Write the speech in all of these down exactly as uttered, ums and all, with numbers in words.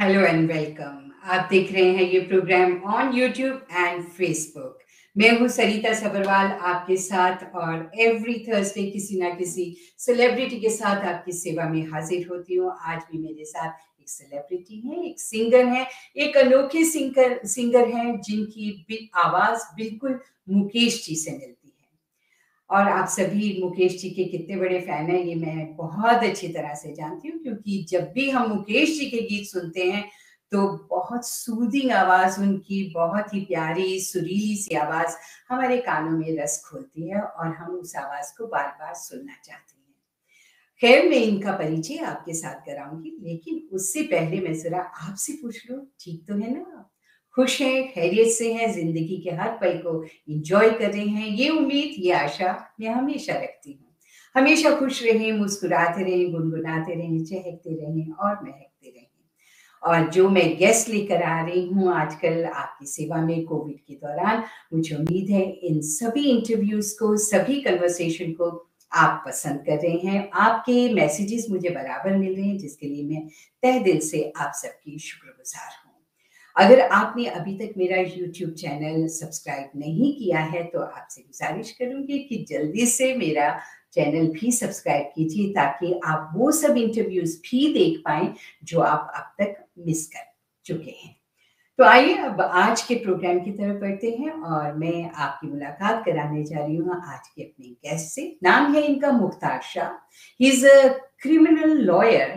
Hello and welcome. आप देख रहे हैं ये programme on YouTube and Facebook. मैं हूं सरिता सबरवाल आपके साथ, और एवरी थर्सडे किसी ना किसी सेलिब्रिटी के साथ आपकी सेवा में हाजिर होती हूँ। आज भी मेरे साथ एक सेलिब्रिटी है, एक सिंगर है, एक अनोखे सिंगर सिंगर हैं जिनकी बि- आवाज बिल्कुल मुकेश जी से मिलती है। और आप सभी मुकेश जी के कितने बड़े फैन हैं ये मैं बहुत अच्छी तरह से जानती हूँ, क्योंकि जब भी हम मुकेश जी के गीत सुनते हैं तो बहुत सूदिंग आवाज उनकी, बहुत ही प्यारी सुरीली सी आवाज हमारे कानों में रस खोलती है और हम उस आवाज को बार बार सुनना चाहते हैं। खैर, मैं इनका परिचय आपके साथ कराऊंगी, लेकिन उससे पहले मैं जरा आपसे पूछ लूं, ठीक तो है ना आप? खुश हैं, खैरियत से हैं, जिंदगी के हर पल को एंजॉय कर रहे हैं, ये उम्मीद, ये आशा मैं हमेशा रखती हूँ। हमेशा खुश रहें, मुस्कुराते रहें, गुनगुनाते रहें, चहकते रहें और महकते रहें। और जो मैं गेस्ट लेकर आ रही हूँ आजकल आपकी सेवा में कोविड के दौरान, मुझे उम्मीद है इन सभी इंटरव्यूज को, सभी कन्वर्सेशन को आप पसंद कर रहे हैं। आपके मैसेजेस मुझे बराबर मिल रहे हैं, जिसके लिए मैं तहे दिल से आप सबकी शुक्रगुजार हूँ। अगर आपने अभी तक मेरा यूट्यूब चैनल सब्सक्राइब नहीं किया है तो आपसे गुजारिश करूंगी कि जल्दी से मेरा चैनल भी सब्सक्राइब कीजिए, ताकि आप वो सब इंटरव्यूज भी देख पाएं जो आप अब तक मिस कर चुके हैं। तो आइए अब आज के प्रोग्राम की तरफ बढ़ते हैं, और मैं आपकी मुलाकात कराने जा रही हूँ आज के अपने गेस्ट से। नाम है इनका Mukhtar Shah. He is a criminal lawyer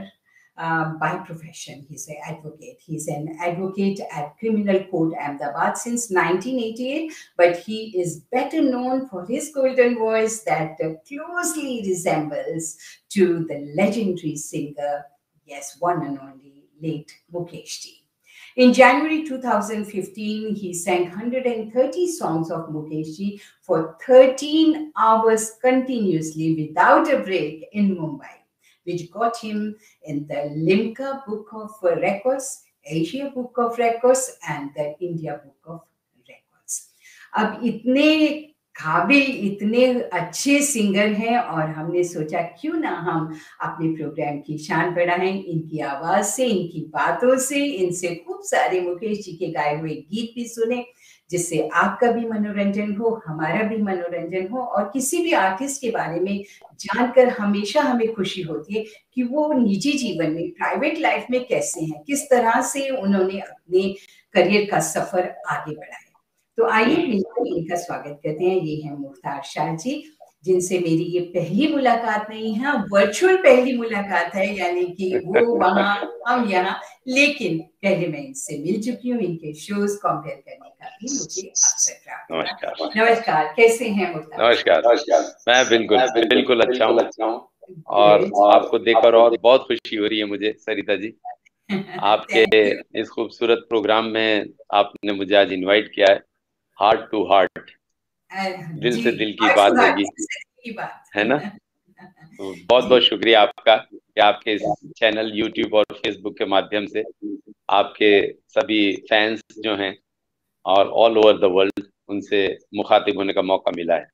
by profession. He's an advocate. He's an advocate at Criminal Court Ahmedabad since nineteen eighty-eight, but he is better known for his golden voice that uh, closely resembles to the legendary singer, yes, one and only late Mukesh ji. In January two thousand fifteen, he sang one hundred thirty songs of Mukesh ji for thirteen hours continuously without a break in Mumbai, which got him in the Limca Book of Records, Asia Book of Records, and the India Book of Records. अब इतने काबिल, इतने अच्छे singer हैं, और हमने सोचा क्यों ना हम अपने प्रोग्राम की शान बढ़ाएं इनकी आवाज से, इनकी बातों से, इनसे खूब सारे मुकेश जी के गाए हुए गीत भी सुने, जिससे आपका भी मनोरंजन हो, हमारा भी मनोरंजन हो। और किसी भी आर्टिस्ट के बारे में जानकर हमेशा हमें खुशी होती है कि वो निजी जीवन में, प्राइवेट लाइफ में कैसे हैं, किस तरह से उन्होंने अपने करियर का सफर आगे बढ़ाया। तो आइए मिलकर इनका स्वागत करते हैं। ये हैं मुख्तार शाह जी, जिनसे मेरी ये पहली मुलाकात नहीं है, वर्चुअल पहली मुलाकात है, यानी कि वो वहां हम यहाँ, लेकिन पहले मैं इनसे मिल चुकी हूँ। इनके शोज कंपेयर करने का भी मुझे अवसर प्राप्त हुआ। नमस्कार। नमस्कार, कैसे हैं मुख्तार? नमस्कार। नमस्कार। मैं बिल्कुल बिल्कुल अच्छा हूँ, और आपको देखकर और बहुत खुशी हो रही है मुझे सरिता जी। आपके इस खूबसूरत प्रोग्राम में आपने मुझे आज इनवाइट किया है। हार्ट टू हार्ट, दिल से दिल की बात होगी, है ना? तो बहुत बहुत शुक्रिया आपका कि आपके इस चैनल यूट्यूब और फेसबुक के माध्यम से आपके सभी फैंस जो हैं और ऑल ओवर द वर्ल्ड, उनसे मुखातिब होने का मौका मिला है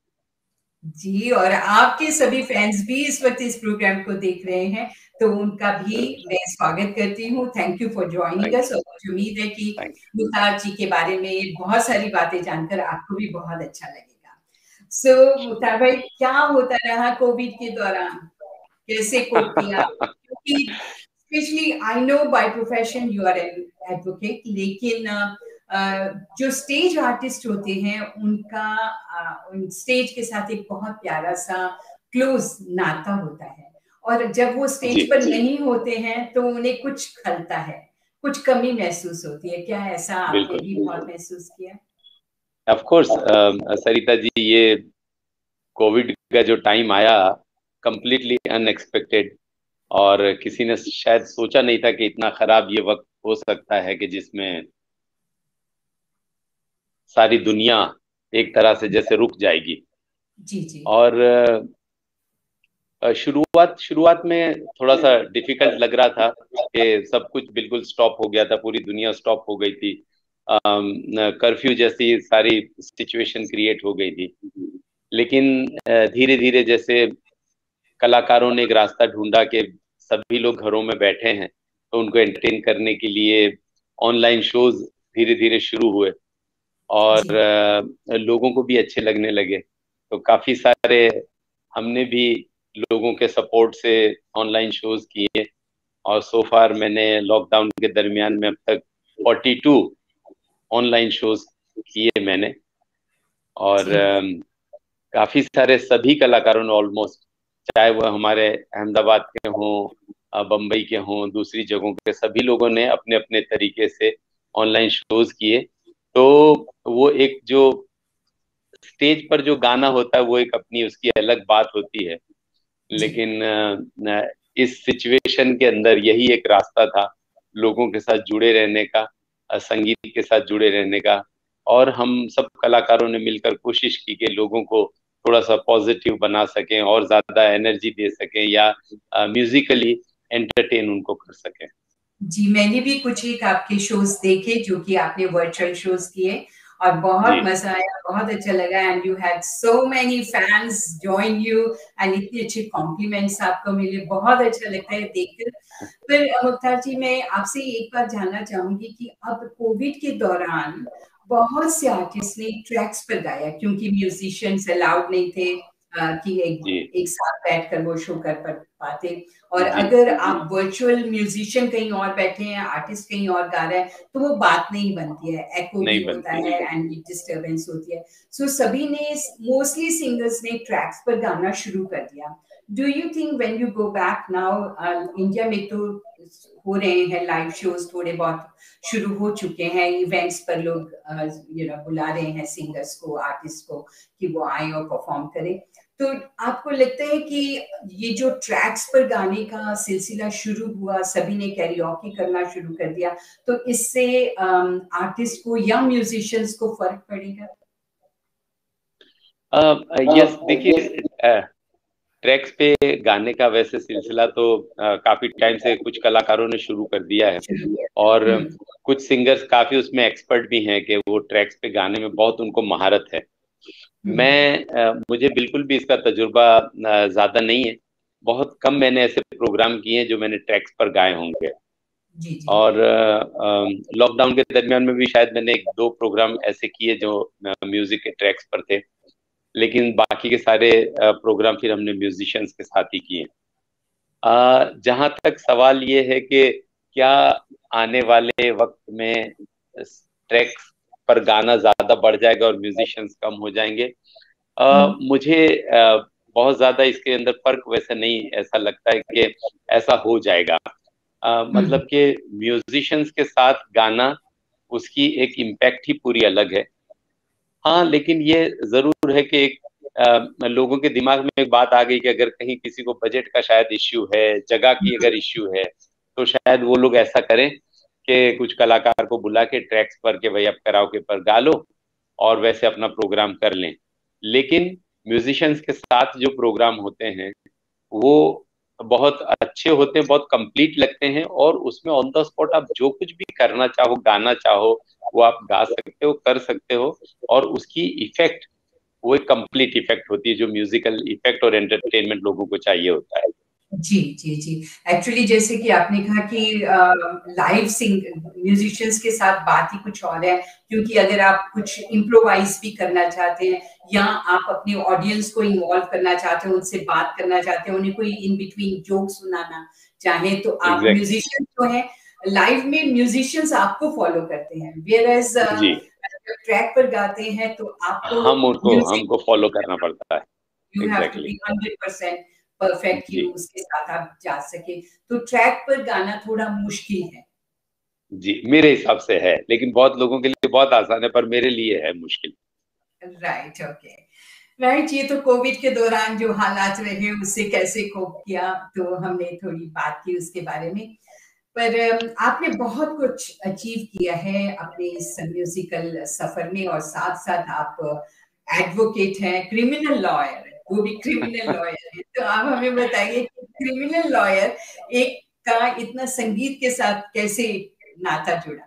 जी। और आपके सभी फैंस भी इस वक्त इस प्रोग्राम को देख रहे हैं, तो उनका भी मैं स्वागत करती हूँ। Thank you for joining us. और मुझे उम्मीद है कि मुख्तार जी के बारे में बहुत सारी बातें जानकर आपको भी बहुत अच्छा लगेगा। सो so, मुख्तार भाई, क्या होता रहा कोविड के दौरान, कैसे कोप किया? क्योंकि specially I know by profession you are an advocate, लेकिन uh, जो स्टेज आर्टिस्ट होते हैं उनका uh, उन स्टेज के साथ एक बहुत प्यारा सा क्लोज नाता होता है, और जब वो स्टेज पर नहीं होते हैं तो उन्हें कुछ खलता है, कुछ कमी महसूस होती है। क्या ऐसा आपने भी बहुत महसूस किया? ऑफ कोर्स सरिता जी, ये कोविड का जो टाइम आया कंप्लीटली अनएक्सपेक्टेड, और किसी ने शायद सोचा नहीं था कि इतना खराब ये वक्त हो सकता है कि जिसमें सारी दुनिया एक तरह से जैसे रुक जाएगी। जी जी। और शुरुआत शुरुआत में थोड़ा सा डिफिकल्ट लग रहा था कि सब कुछ बिल्कुल स्टॉप हो गया था, पूरी दुनिया स्टॉप हो गई थी, कर्फ्यू जैसी सारी सिचुएशन क्रिएट हो गई थी। लेकिन धीरे धीरे जैसे कलाकारों ने एक रास्ता ढूंढा कि सभी लोग घरों में बैठे हैं तो उनको एंटरटेन करने के लिए ऑनलाइन शोज धीरे धीरे शुरू हुए और जी अ, लोगों को भी अच्छे लगने लगे। तो काफी सारे हमने भी लोगों के सपोर्ट से ऑनलाइन शोज किए और सो फार मैंने लॉकडाउन के दरमियान में अब तक बयालीस ऑनलाइन शोज किए मैंने। और जी अम, काफी सारे सभी कलाकारों ने ऑलमोस्ट, चाहे वो हमारे अहमदाबाद के हों, अ, बम्बई के हों, दूसरी जगहों के, सभी लोगों ने अपने अपने तरीके से ऑनलाइन शोज किए। तो वो एक जो स्टेज पर जो गाना होता है वो एक अपनी उसकी अलग बात होती है, जी लेकिन अ, इस सिचुएशन के अंदर यही एक रास्ता था लोगों के साथ जुड़े रहने का, अ, संगीत के साथ जुड़े रहने का। और हम सब कलाकारों ने मिलकर कोशिश की कि लोगों को थोड़ा सा पॉजिटिव बना सकें और ज्यादा एनर्जी दे सकें या म्यूजिकली एंटरटेन उनको कर सकें। जी, मैंने भी कुछ एक आपके शोज देखे जो कि आपने वर्चुअल शोज किए और बहुत जी मजा आया, बहुत अच्छा लगा and you had so many fans join you and इतने अच्छे कॉम्प्लीमेंट्स आपको मिले, बहुत अच्छा लगता है देखकर। फिर अ, मुख्तार जी, मैं आपसे एक बात जानना चाहूंगी कि अब कोविड के दौरान बहुत से आर्टिस्ट ने ट्रैक्स पर गाया क्योंकि म्यूजिशियंस अलाउड नहीं थे अ, कि एक जी एक साथ बैठकर वो शो कर पर पाते। और जी अगर आप वर्चुअल म्यूजिशियन कहीं और बैठे हैं, आर्टिस्ट कहीं और गा रहे हैं, तो वो बात नहीं बनती है, एको भी नहीं होता बनती। है एंड डिस्टरबेंस होती है। सो so, सभी ने, मोस्टली सिंगर्स ने ट्रैक्स पर गाना शुरू कर दिया। Do you think when you go back now, India में तो हो रहे हैं लाइव शोज, थोड़े बहुत शुरू हो चुके हैं, इवेंट्स पर लोग यू नो बुला रहे हैं सिंगर्स को, आर्टिस्ट को कि वो आए और परफॉर्म करें। तो आपको लगता है कि ये जो ट्रैक्स पर गाने का सिलसिला शुरू हुआ, सभी ने कैरियोकी करना शुरू कर दिया, तो इससे आर्टिस्ट को या म्यूजिशियंस को फर्क पड़ेगा? यस, देखिए ट्रैक्स पे गाने का वैसे सिलसिला तो अ, काफी टाइम से कुछ कलाकारों ने शुरू कर दिया है शुरू किया। और हम्म कुछ सिंगर्स काफी उसमें एक्सपर्ट भी हैं कि वो ट्रैक्स पे गाने में बहुत उनको महारत है। हम्म मैं अ, मुझे बिल्कुल भी इसका तजुर्बा अ, ज्यादा नहीं है। बहुत कम मैंने ऐसे प्रोग्राम किए हैं जो मैंने ट्रैक्स पर गाए होंगे। जी जी और लॉकडाउन के दरमियान में भी शायद मैंने एक दो प्रोग्राम ऐसे किए जो म्यूजिक के ट्रैक्स पर थे, लेकिन बाकी के सारे प्रोग्राम फिर हमने म्यूजिशियंस के साथ ही किए। जहां तक सवाल ये है कि क्या आने वाले वक्त में ट्रैक्स पर गाना ज्यादा बढ़ जाएगा और म्यूजिशियंस कम हो जाएंगे, अ, हम्म मुझे अ, बहुत ज्यादा इसके अंदर फर्क वैसे नहीं ऐसा लगता है कि ऐसा हो जाएगा। अ, हम्म मतलब कि म्यूजिशियंस के साथ गाना, उसकी एक इम्पैक्ट ही पूरी अलग है। हाँ, लेकिन ये जरूर है कि एक अ, लोगों के दिमाग में एक बात आ गई कि अगर कहीं किसी को बजट का शायद इश्यू है, जगह की अगर इश्यू है, तो शायद वो लोग ऐसा करें कि कुछ कलाकार को बुला के ट्रैक्स पर के भाई आप कराओके पर गा लो और वैसे अपना प्रोग्राम कर लें। लेकिन म्यूजिशियंस के साथ जो प्रोग्राम होते हैं वो बहुत अच्छे होते हैं, बहुत कंप्लीट लगते हैं और उसमें ऑन द स्पॉट आप जो कुछ भी करना चाहो, गाना चाहो, वो आप गा सकते हो, कर सकते हो। और उसकी इफेक्ट, वो एक कंप्लीट इफेक्ट होती है जो म्यूजिकल इफेक्ट और एंटरटेनमेंट लोगों को चाहिए होता है। जी जी जी। एक्चुअली जैसे कि आपने कहा कि लाइव सिंग म्यूजिशियंस के साथ बात ही कुछ और है, क्योंकि अगर आप कुछ इम्प्रोवाइज भी करना चाहते हैं या आप अपने ऑडियंस को इन्वॉल्व करना चाहते हैं, उनसे बात करना चाहते हैं, उन्हें कोई इन बिटवीन जोक सुनाना चाहे, तो आप एग्जैक्टली exactly. म्यूजिशियन जो है लाइव में म्यूजिशियंस आपको फॉलो करते हैं, वेयर एज जी, ट्रैक पर गाते हैं तो आपको हम उनको म्यूजिक, हमको फॉलो करना पड़ता है। You have to exactly be hundred percent perfect कि जी उसके साथ आप जा सके। तो ट्रैक पर गाना थोड़ा मुश्किल है। जी, मेरे हिसाब से है, लेकिन बहुत लोगों के लिए बहुत आसान है, पर मेरे लिए है मुश्किल। Right, okay. राइट, ये तो कोविड के दौरान जो हालात रहे उससे कैसे कोप किया, तो हमने थोड़ी बात की उसके बारे में। पर अम, आपने बहुत कुछ अचीव किया है अपने इस म्यूजिकल सफर में, और साथ साथ आप एडवोकेट हैं, क्रिमिनल लॉयर, वो भी क्रिमिनल लॉयर है। तो आप हमें बताइए कि क्रिमिनल लॉयर एक का इतना संगीत के साथ कैसे नाता जुड़ा?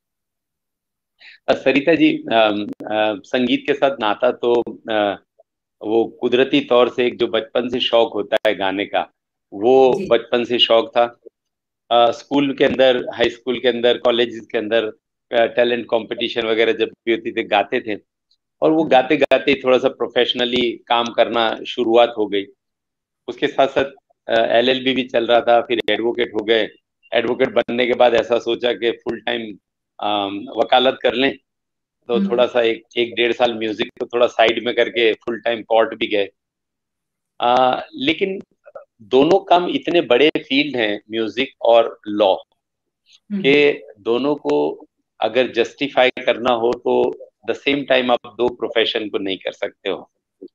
अ, सरिता जी, अम, अ, संगीत के साथ नाता तो अ, वो कुदरती तौर से एक जो बचपन से शौक होता है गाने का, वो जी बचपन से शौक था। स्कूल के अंदर, हाई स्कूल के अंदर, कॉलेजेस के अंदर टैलेंट कंपटीशन वगैरह जब भी होती थी, गाते थे। और वो गाते गाते थोड़ा सा प्रोफेशनली काम करना शुरुआत हो गई। उसके साथ साथ एल एल बी भी चल रहा था, फिर एडवोकेट हो गए। एडवोकेट बनने के बाद ऐसा सोचा कि फुल टाइम वकालत कर लें, तो थोड़ा सा एक एक डेढ़ साल म्यूजिक को थोड़ा साइड में करके फुल टाइम कोर्ट भी गए। आ, लेकिन दोनों काम इतने बड़े फील्ड हैं, म्यूजिक और लॉ, के दोनों को अगर जस्टिफाई करना हो तो द सेम टाइम आप दो प्रोफेशन को नहीं कर सकते हो।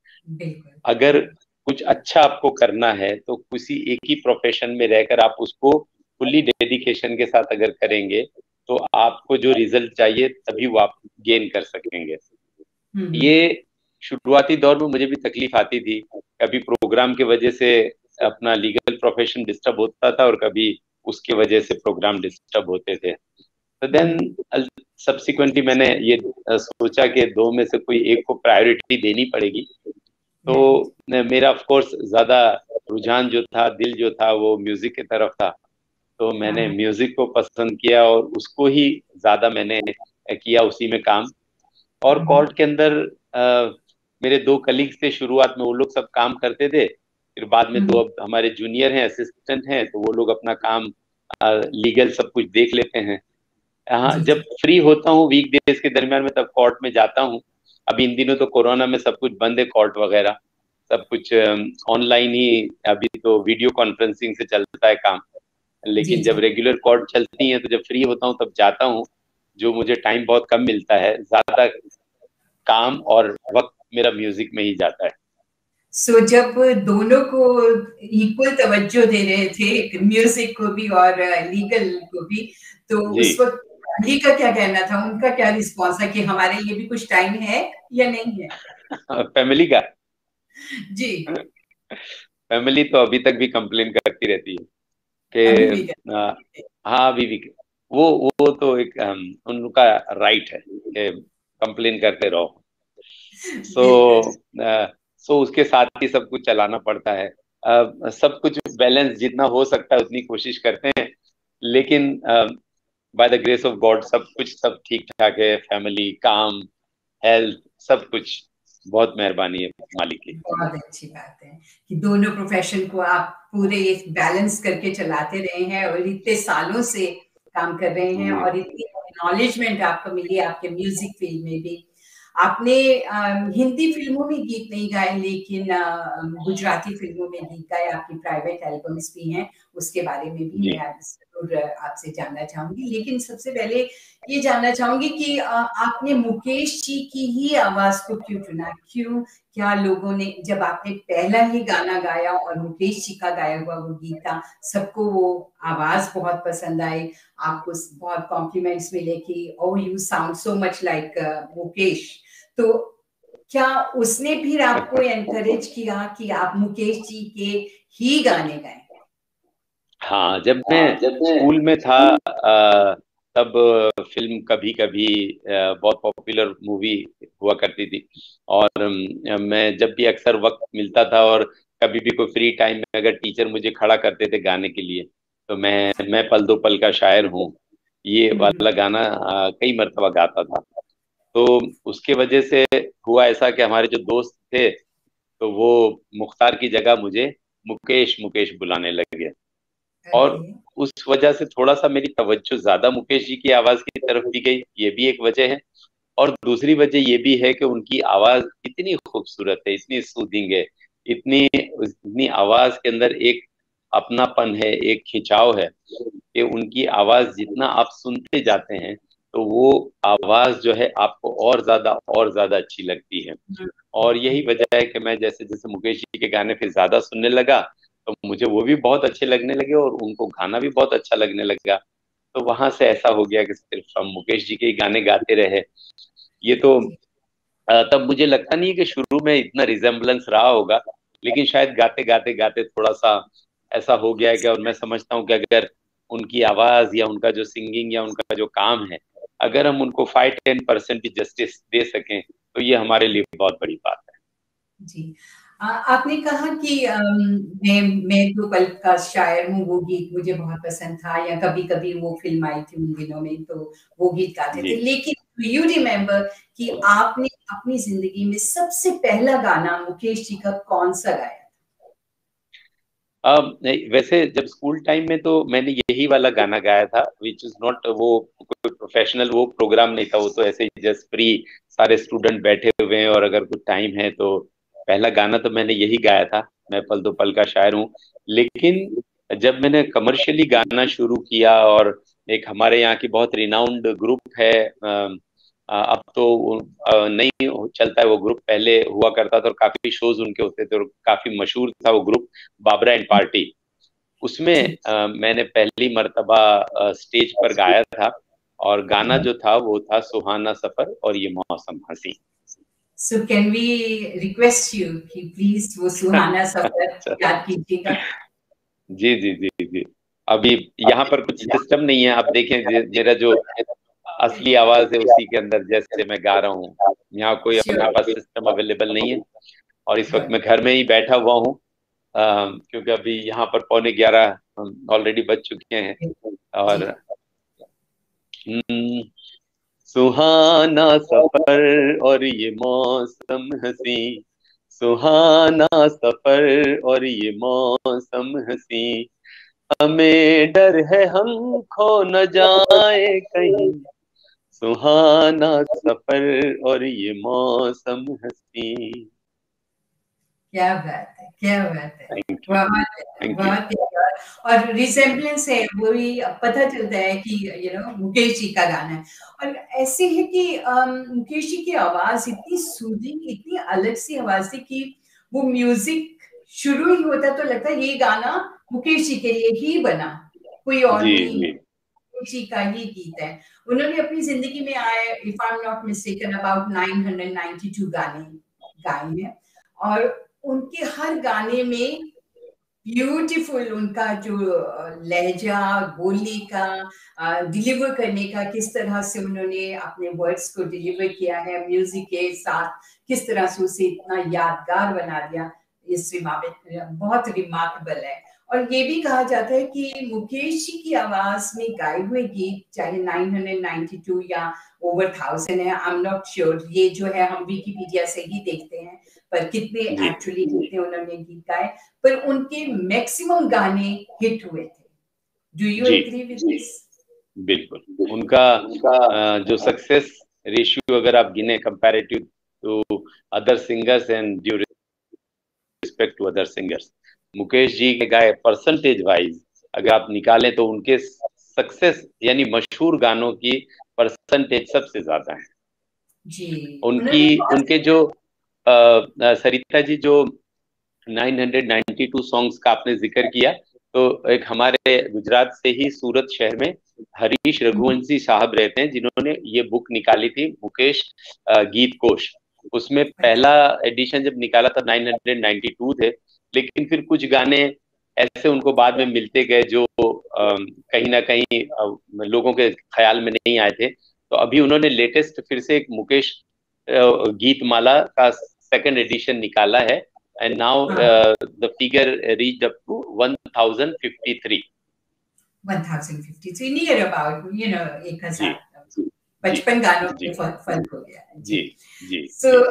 अगर कुछ अच्छा आपको करना है तो किसी एक ही प्रोफेशन में रहकर आप उसको फुल्ली डेडिकेशन के साथ अगर करेंगे तो आपको जो रिजल्ट चाहिए तभी वो आप गेन कर सकेंगे। ये शुरुआती दौर में मुझे भी तकलीफ आती थी, कभी प्रोग्राम की वजह से अपना लीगल प्रोफेशन डिस्टर्ब होता था और कभी उसके वजह से प्रोग्राम डिस्टर्ब होते थे। तो देन सब्सिक्वेंटली मैंने ये सोचा कि दो में से कोई एक को प्रायोरिटी देनी पड़ेगी। तो मेरा ऑफ कोर्स ज्यादा रुझान जो था, दिल जो था, वो म्यूजिक की तरफ था। तो मैंने म्यूजिक को पसंद किया और उसको ही ज्यादा मैंने किया, उसी में काम। और कोर्ट के अंदर आ, मेरे दो कलीग्स थे शुरुआत में, वो लोग सब काम करते थे। फिर बाद में दो अब हमारे जूनियर हैं, असिस्टेंट हैं, तो वो लोग अपना काम लीगल सब कुछ देख लेते हैं। हाँ, जब फ्री होता हूँ वीक डेज के दरमियान में तब कोर्ट में जाता हूँ। अभी इन दिनों तो कोरोना में सब कुछ बंद है, कोर्ट वगैरह सब कुछ ऑनलाइन ही, अभी तो वीडियो कॉन्फ्रेंसिंग से चलता है काम। लेकिन जब रेगुलर कोर्ट चलती है तो जब फ्री होता हूँ तब जाता हूँ। जो मुझे टाइम बहुत कम मिलता है, ज्यादा काम और वक्त मेरा म्यूजिक में ही जाता है। सो so, जब दोनों को इक्वल तवज्जो दे रहे थे, म्यूजिक को भी और लीगल को भी, तो उस वक्त फैमिली का क्या कहना था, उनका क्या रिस्पॉन्स था कि हमारे लिए भी कुछ टाइम है या नहीं है? फैमिली का जी, फैमिली तो अभी तक भी कंप्लेन करती रहती है कि हाँ, अभी भी वो वो तो एक um, उनका राइट है कि कंप्लेन करते रहो। सो so, सो उसके साथ ही सब कुछ चलाना पड़ता है। uh, सब कुछ बैलेंस जितना हो सकता है उतनी कोशिश करते हैं, लेकिन by the grace of God सब कुछ सब ठीक ठाक है। फैमिली, काम, हेल्थ, सब कुछ बहुत मेहरबानी है मालिक की। बहुत अच्छी बात है कि दोनों प्रोफेशन को आप पूरे बैलेंस करके चलाते रहे हैं और इतने सालों से काम कर रहे हैं और इतनी एक्नॉलेजमेंट आपको मिली आपके म्यूजिक फील्ड में भी। आपने हिंदी फिल्मों में गीत नहीं गाए, लेकिन गुजराती फिल्मों में गीत गाए, आपकी प्राइवेट एल्बम्स भी हैं, उसके बारे में भी मैं जरूर आपसे जानना चाहूंगी। लेकिन सबसे पहले ये जानना चाहूंगी कि आपने मुकेश जी की ही आवाज को क्यों चुना? क्यों, क्या लोगों ने, जब आपने पहला ही गाना गाया और मुकेश जी का गाया हुआ वो गीत था, सबको वो आवाज बहुत पसंद आई, आपको बहुत कॉम्प्लीमेंट्स मिले कि oh you sound so much like Mukesh, तो क्या उसने फिर आपको एनकरेज किया कि आप मुकेश जी के ही गाने गाएं? हाँ, जब मैं स्कूल में था आ, तब फिल्म कभी कभी बहुत पॉपुलर मूवी हुआ करती थी। और मैं जब भी अक्सर वक्त मिलता था और कभी भी कोई फ्री टाइम में अगर टीचर मुझे खड़ा करते थे गाने के लिए, तो मैं मैं पल दो पल का शायर हूँ, ये वाला गाना आ, कई मर्तबा गाता था। तो उसके वजह से हुआ ऐसा कि हमारे जो दोस्त थे तो वो मुख्तार की जगह मुझे मुकेश मुकेश बुलाने लगे। और उस वजह से थोड़ा सा मेरी तवज्जो ज्यादा मुकेश जी की आवाज की तरफ भी गई, ये भी एक वजह है। और दूसरी वजह ये भी है कि उनकी आवाज इतनी खूबसूरत है, इतनी सूदिंग है, इतनी इतनी आवाज के अंदर एक अपनापन है, एक खिंचाव है कि उनकी आवाज जितना आप सुनते जाते हैं तो वो आवाज जो है आपको और ज्यादा और ज्यादा अच्छी लगती है। और यही वजह है कि मैं जैसे जैसे मुकेश जी के गाने फिर ज्यादा सुनने लगा तो मुझे वो भी बहुत अच्छे लगने लगे और उनको गाना भी बहुत अच्छा लगने लगा। तो वहां से ऐसा हो गया कि सिर्फ हम मुकेश जी के ही गाने गाते रहे। ये तो तब मुझे लगता नहीं है कि शुरू में इतना रिजेम्बलेंस रहा होगा, लेकिन शायद गाते गाते गाते थोड़ा सा ऐसा हो गया है कि, और मैं समझता हूँ कि अगर उनकी आवाज या उनका जो सिंगिंग या उनका जो काम है, अगर हम उनको फाइव टेन परसेंट भी जस्टिस दे सकें तो ये हमारे लिए बहुत बड़ी बात है। जी, आ, आपने कहा कि अम, मैं मैं दो पल का शायर हूँ, वो गीत मुझे बहुत पसंद था, या कभी कभी वो फिल्म आई थी उन दिनों में तो वो गीत गाते थे, लेकिन यू रिमेम्बर कि आपने अपनी जिंदगी में सबसे पहला गाना मुकेश जी का कौन सा गाया? अब वैसे जब स्कूल टाइम में तो मैंने यही वाला गाना गाया था, विच इज नॉट वो कोई प्रोफेशनल वो प्रोग्राम नहीं था, वो तो ऐसे ही जस्ट फ्री सारे स्टूडेंट बैठे हुए हैं और अगर कुछ टाइम है तो पहला गाना तो मैंने यही गाया था, मैं पल दो पल का शायर हूँ। लेकिन जब मैंने कमर्शियली गाना शुरू किया और एक हमारे यहाँ की बहुत रिनाउंड ग्रुप है, अ, अब तो अ, नहीं चलता है वो ग्रुप, पहले हुआ करता था और काफी शोज उनके होते थे और काफी मशहूर था वो ग्रुप, बाबरा एंड पार्टी। उसमें जी। अ, मैंने पहली मर्तबा अ, स्टेज पर गाया था और गाना जो था वो था सुहाना सफर और ये मौसम हंसी। So can we request you कि प्लीज वो सुहाना सफर याद कीजिएगा। जी जी जी जी। अभी यहाँ पर कुछ सिस्टम नहीं है, आप देखें जे- मेरा जो असली आवाज है उसी के अंदर जैसे मैं गा रहा हूँ, यहाँ कोई अपने पास सिस्टम अवेलेबल नहीं है। और इस वक्त मैं घर में ही बैठा हुआ हूँ, अ, क्योंकि अभी यहाँ पर पौने ग्यारह ऑलरेडी बज चुके हैं। जी। और हम्म, सुहाना सफर और ये मौसम हंसी, सुहाना सफर और ये मौसम हंसी, हमें डर है हम खो न जाए कहीं, सुहाना सफर और ये मौसम हंसी। क्या बात है, क्या बात है। Thank you. बहुत थैंक यू। बहुत और रिसेम्बलेंस है, वो भी पता चलता है कि यू नो मुकेश जी का गाना है। और ऐसे है कि अम, मुकेश जी की आवाज इतनी सूदिंग, इतनी अलग सी आवाज थी कि वो म्यूजिक शुरू ही होता तो लगता है ये गाना मुकेश जी के लिए ही बना, कोई और जी नहीं, जी मुकेश जी का ही गीत है। उन्होंने अपनी जिंदगी में आए, if I am not mistaken, about nine hundred ninety two गाने गाए हैं, और उनके हर गाने में ब्यूटीफुल उनका जो लहजा बोलने का, डिलीवर करने का, किस तरह से उन्होंने अपने वर्ड्स को डिलीवर किया है म्यूजिक के साथ, किस तरह से उसे इतना यादगार बना दिया, इस बहुत रिमार्केबल है। और ये भी कहा जाता है कि मुकेश जी की आवाज में गाए हुए गीत चाहे नाइन हंड्रेड नाइंटी टू या ओवर थाउजेंड है, आई एम नॉट श्योर, ये जो है हम विकिपीडिया से ही देखते हैं, पर कितने जी एक्चुअली कितने उन्होंने गीत गाए, पर उनके मैक्सिमम गाने हिट हुए थे। डू यू जी एग्री विद दिस? बिल्कुल। उनका अ, जो सक्सेस रेशियो अगर आप गिने comparative to other singers and due respect to other singers, Mukesh ji के गाए परसेंटेज वाइज अगर आप निकालें तो उनके सक्सेस यानी मशहूर गानों की परसेंटेज सबसे ज्यादा है। जी। उनकी उन्होंने बहुत उनके जो अ, अ, सरिता जी जो nine hundred ninety two songs का आपने जिक्र किया, तो एक हमारे गुजरात से ही सूरत शहर में हरीश रघुवंशी साहब रहते हैं जिन्होंने ये बुक निकाली थी मुकेश अ, गीत कोश। उसमें पहला एडिशन जब निकाला था नाइन हंड्रेड नाइंटी टू थे, लेकिन फिर कुछ गाने ऐसे उनको बाद में मिलते गए जो अ, कहीं ना कहीं अ, लोगों के ख्याल में नहीं आए थे। तो अभी उन्होंने लेटेस्ट फिर से एक मुकेश अ, गीत माला का सेकंड एडिशन निकाला है, and now हाँ, uh, the figure reached up to one thousand fifty-three. One thousand fifty three near about you know एक जी हजार जी पचपन गानों जी में फर्क फर्क हो गया है। जी जी। जी सो जी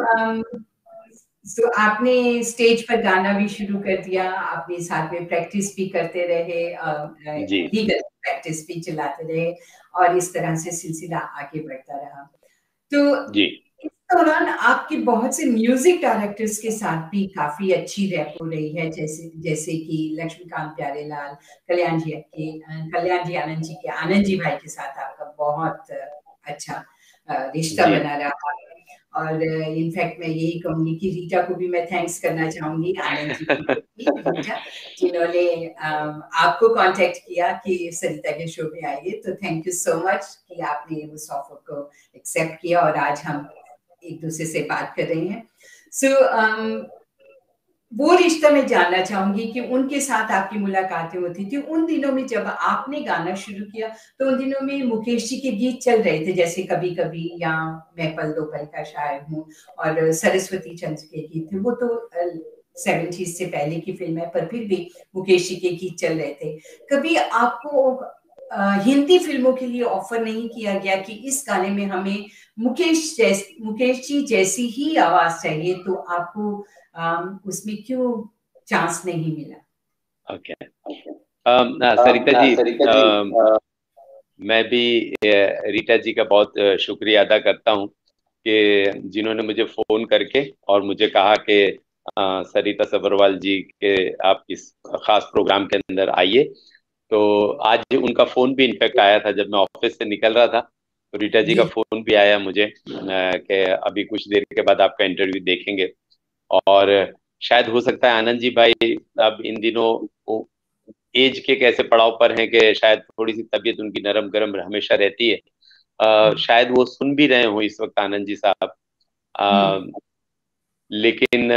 सो आपने स्टेज पर गाना भी शुरू कर दिया, आपने साथ में प्रैक्टिस भी करते रहे, जी लीगल प्रैक्टिस भी चलाते रहे, और इस तरह से सिलसिला आगे बढ़ता रहा। तो जी इस दौरान आपके बहुत से म्यूजिक डायरेक्टर्स के साथ भी काफी अच्छी रैप हो रही है, जैसे जैसे कि लक्ष्मीकांत प्यारेलाल, कल्याण जी के कल्याण जी आनंद जी के आनंद जी भाई के साथ आपका बहुत अच्छा रिश्ता जी बना रहा। और इनफैक्ट मैं यही कहूंगी कि रीटा को भी मैं थैंक्स करना चाहूंगी, आनंद जी की बेटी रीटा, जिन्होंने आपको कांटेक्ट किया कि सरिता के शो में आइए। तो थैंक यू सो मच कि आपने उस ऑफर को एक्सेप्ट किया और आज हम एक दूसरे से बात कर रहे हैं। सो so, um, वो रिश्ता मैं जानना चाहूंगी कि उनके साथ आपकी मुलाकातें होती थी उन दिनों में जब आपने गाना शुरू किया, तो उन दिनों में मुकेश जी के गीत चल रहे थे जैसे कभी कभी या मैं पल दो पल का शायर हूँ और सरस्वती चंद्र के गीत थे, वो तो सेवेंटीज से पहले की फिल्म है, पर फिर भी मुकेश जी के गीत चल रहे थे। कभी आपको आ, हिंदी फिल्मों के लिए ऑफर नहीं किया गया कि इस गाने में हमें मुकेश जैस मुकेश जी जैसी ही आवाज चाहिए, तो आपको आ, उसमें क्यों चांस नहीं मिला? Okay okay. um, Sarita ji, Sarita ji uh, मैं भी रीटा जी का बहुत शुक्रिया अदा करता हूँ कि जिन्होंने मुझे फोन करके और मुझे कहा कि सरिता सबरवाल जी के आप इस खास प्रोग्राम के अंदर आइए। तो आज उनका फोन भी इनफेक्ट आया था जब मैं ऑफिस से निकल रहा था, तो रीटा जी का फोन भी आया मुझे कि अभी कुछ देर के बाद आपका इंटरव्यू देखेंगे। और शायद हो सकता है आनंद जी भाई अब इन दिनों एज के कैसे पड़ाव पर हैं कि शायद थोड़ी सी तबीयत उनकी नरम गरम हमेशा रहती है। आ, शायद वो सुन भी रहे हो इस वक्त आनंद जी साहब। आ, लेकिन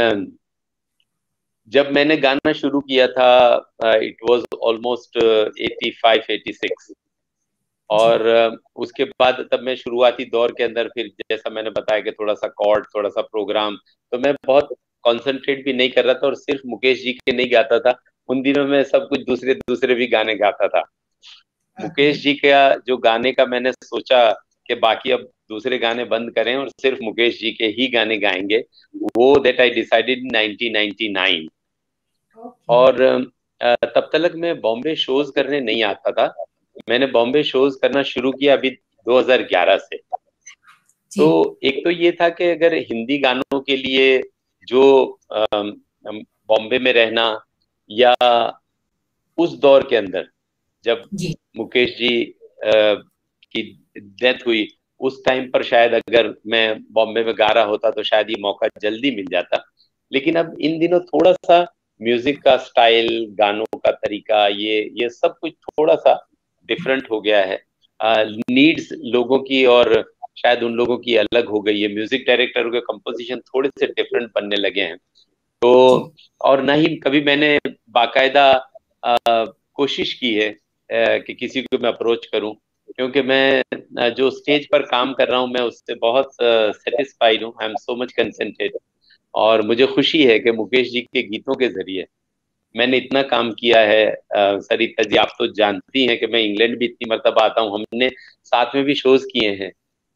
जब मैंने गाना शुरू किया था it was almost eighty five eighty six, और उसके बाद तब मैं शुरुआती दौर के अंदर फिर जैसा मैंने बताया कि थोड़ा सा कॉर्ड, थोड़ा सा प्रोग्राम, तो मैं बहुत कंसंट्रेट भी नहीं कर रहा था और सिर्फ मुकेश जी के नहीं गाता था। उन दिनों में सब कुछ दूसरे दूसरे भी गाने गाता था। मुकेश जी का जो गाने का मैंने सोचा कि बाकी अब दूसरे गाने बंद करें और सिर्फ मुकेश जी के ही गाने गाएंगे, वो that I decided nineteen ninety nine. और तब तक मैं बॉम्बे शोज करने नहीं आता था। मैंने बॉम्बे शोज करना शुरू किया अभी दो हज़ार ग्यारह से। तो एक तो ये था कि अगर हिंदी गानों के लिए जो बॉम्बे में रहना, या उस दौर के अंदर जब जी। मुकेश जी आ, की डेथ हुई, उस टाइम पर शायद अगर मैं बॉम्बे में गा रहा होता तो शायद ये मौका जल्दी मिल जाता। लेकिन अब इन दिनों थोड़ा सा म्यूजिक का स्टाइल, गानों का तरीका, ये ये सब कुछ थोड़ा सा डिफरेंट हो गया है। नीड्स लोगों की और शायद उन लोगों की अलग हो गई है। म्यूजिक डायरेक्टर के कंपोजिशन थोड़े से डिफरेंट बनने लगे हैं। तो और ना ही कभी मैंने बाकायदा कोशिश की है आ, कि किसी को मैं अप्रोच करूं, क्योंकि मैं जो स्टेज पर काम कर रहा हूं मैं उससे बहुत सेटिस्फाइड हूं। I am so much concentrated, और मुझे खुशी है कि मुकेश जी के गीतों के जरिए मैंने इतना काम किया है। सरिता जी आप तो जानती हैं कि मैं इंग्लैंड भी इतनी मरतबा आता हूँ, हमने साथ में भी शोज किए हैं।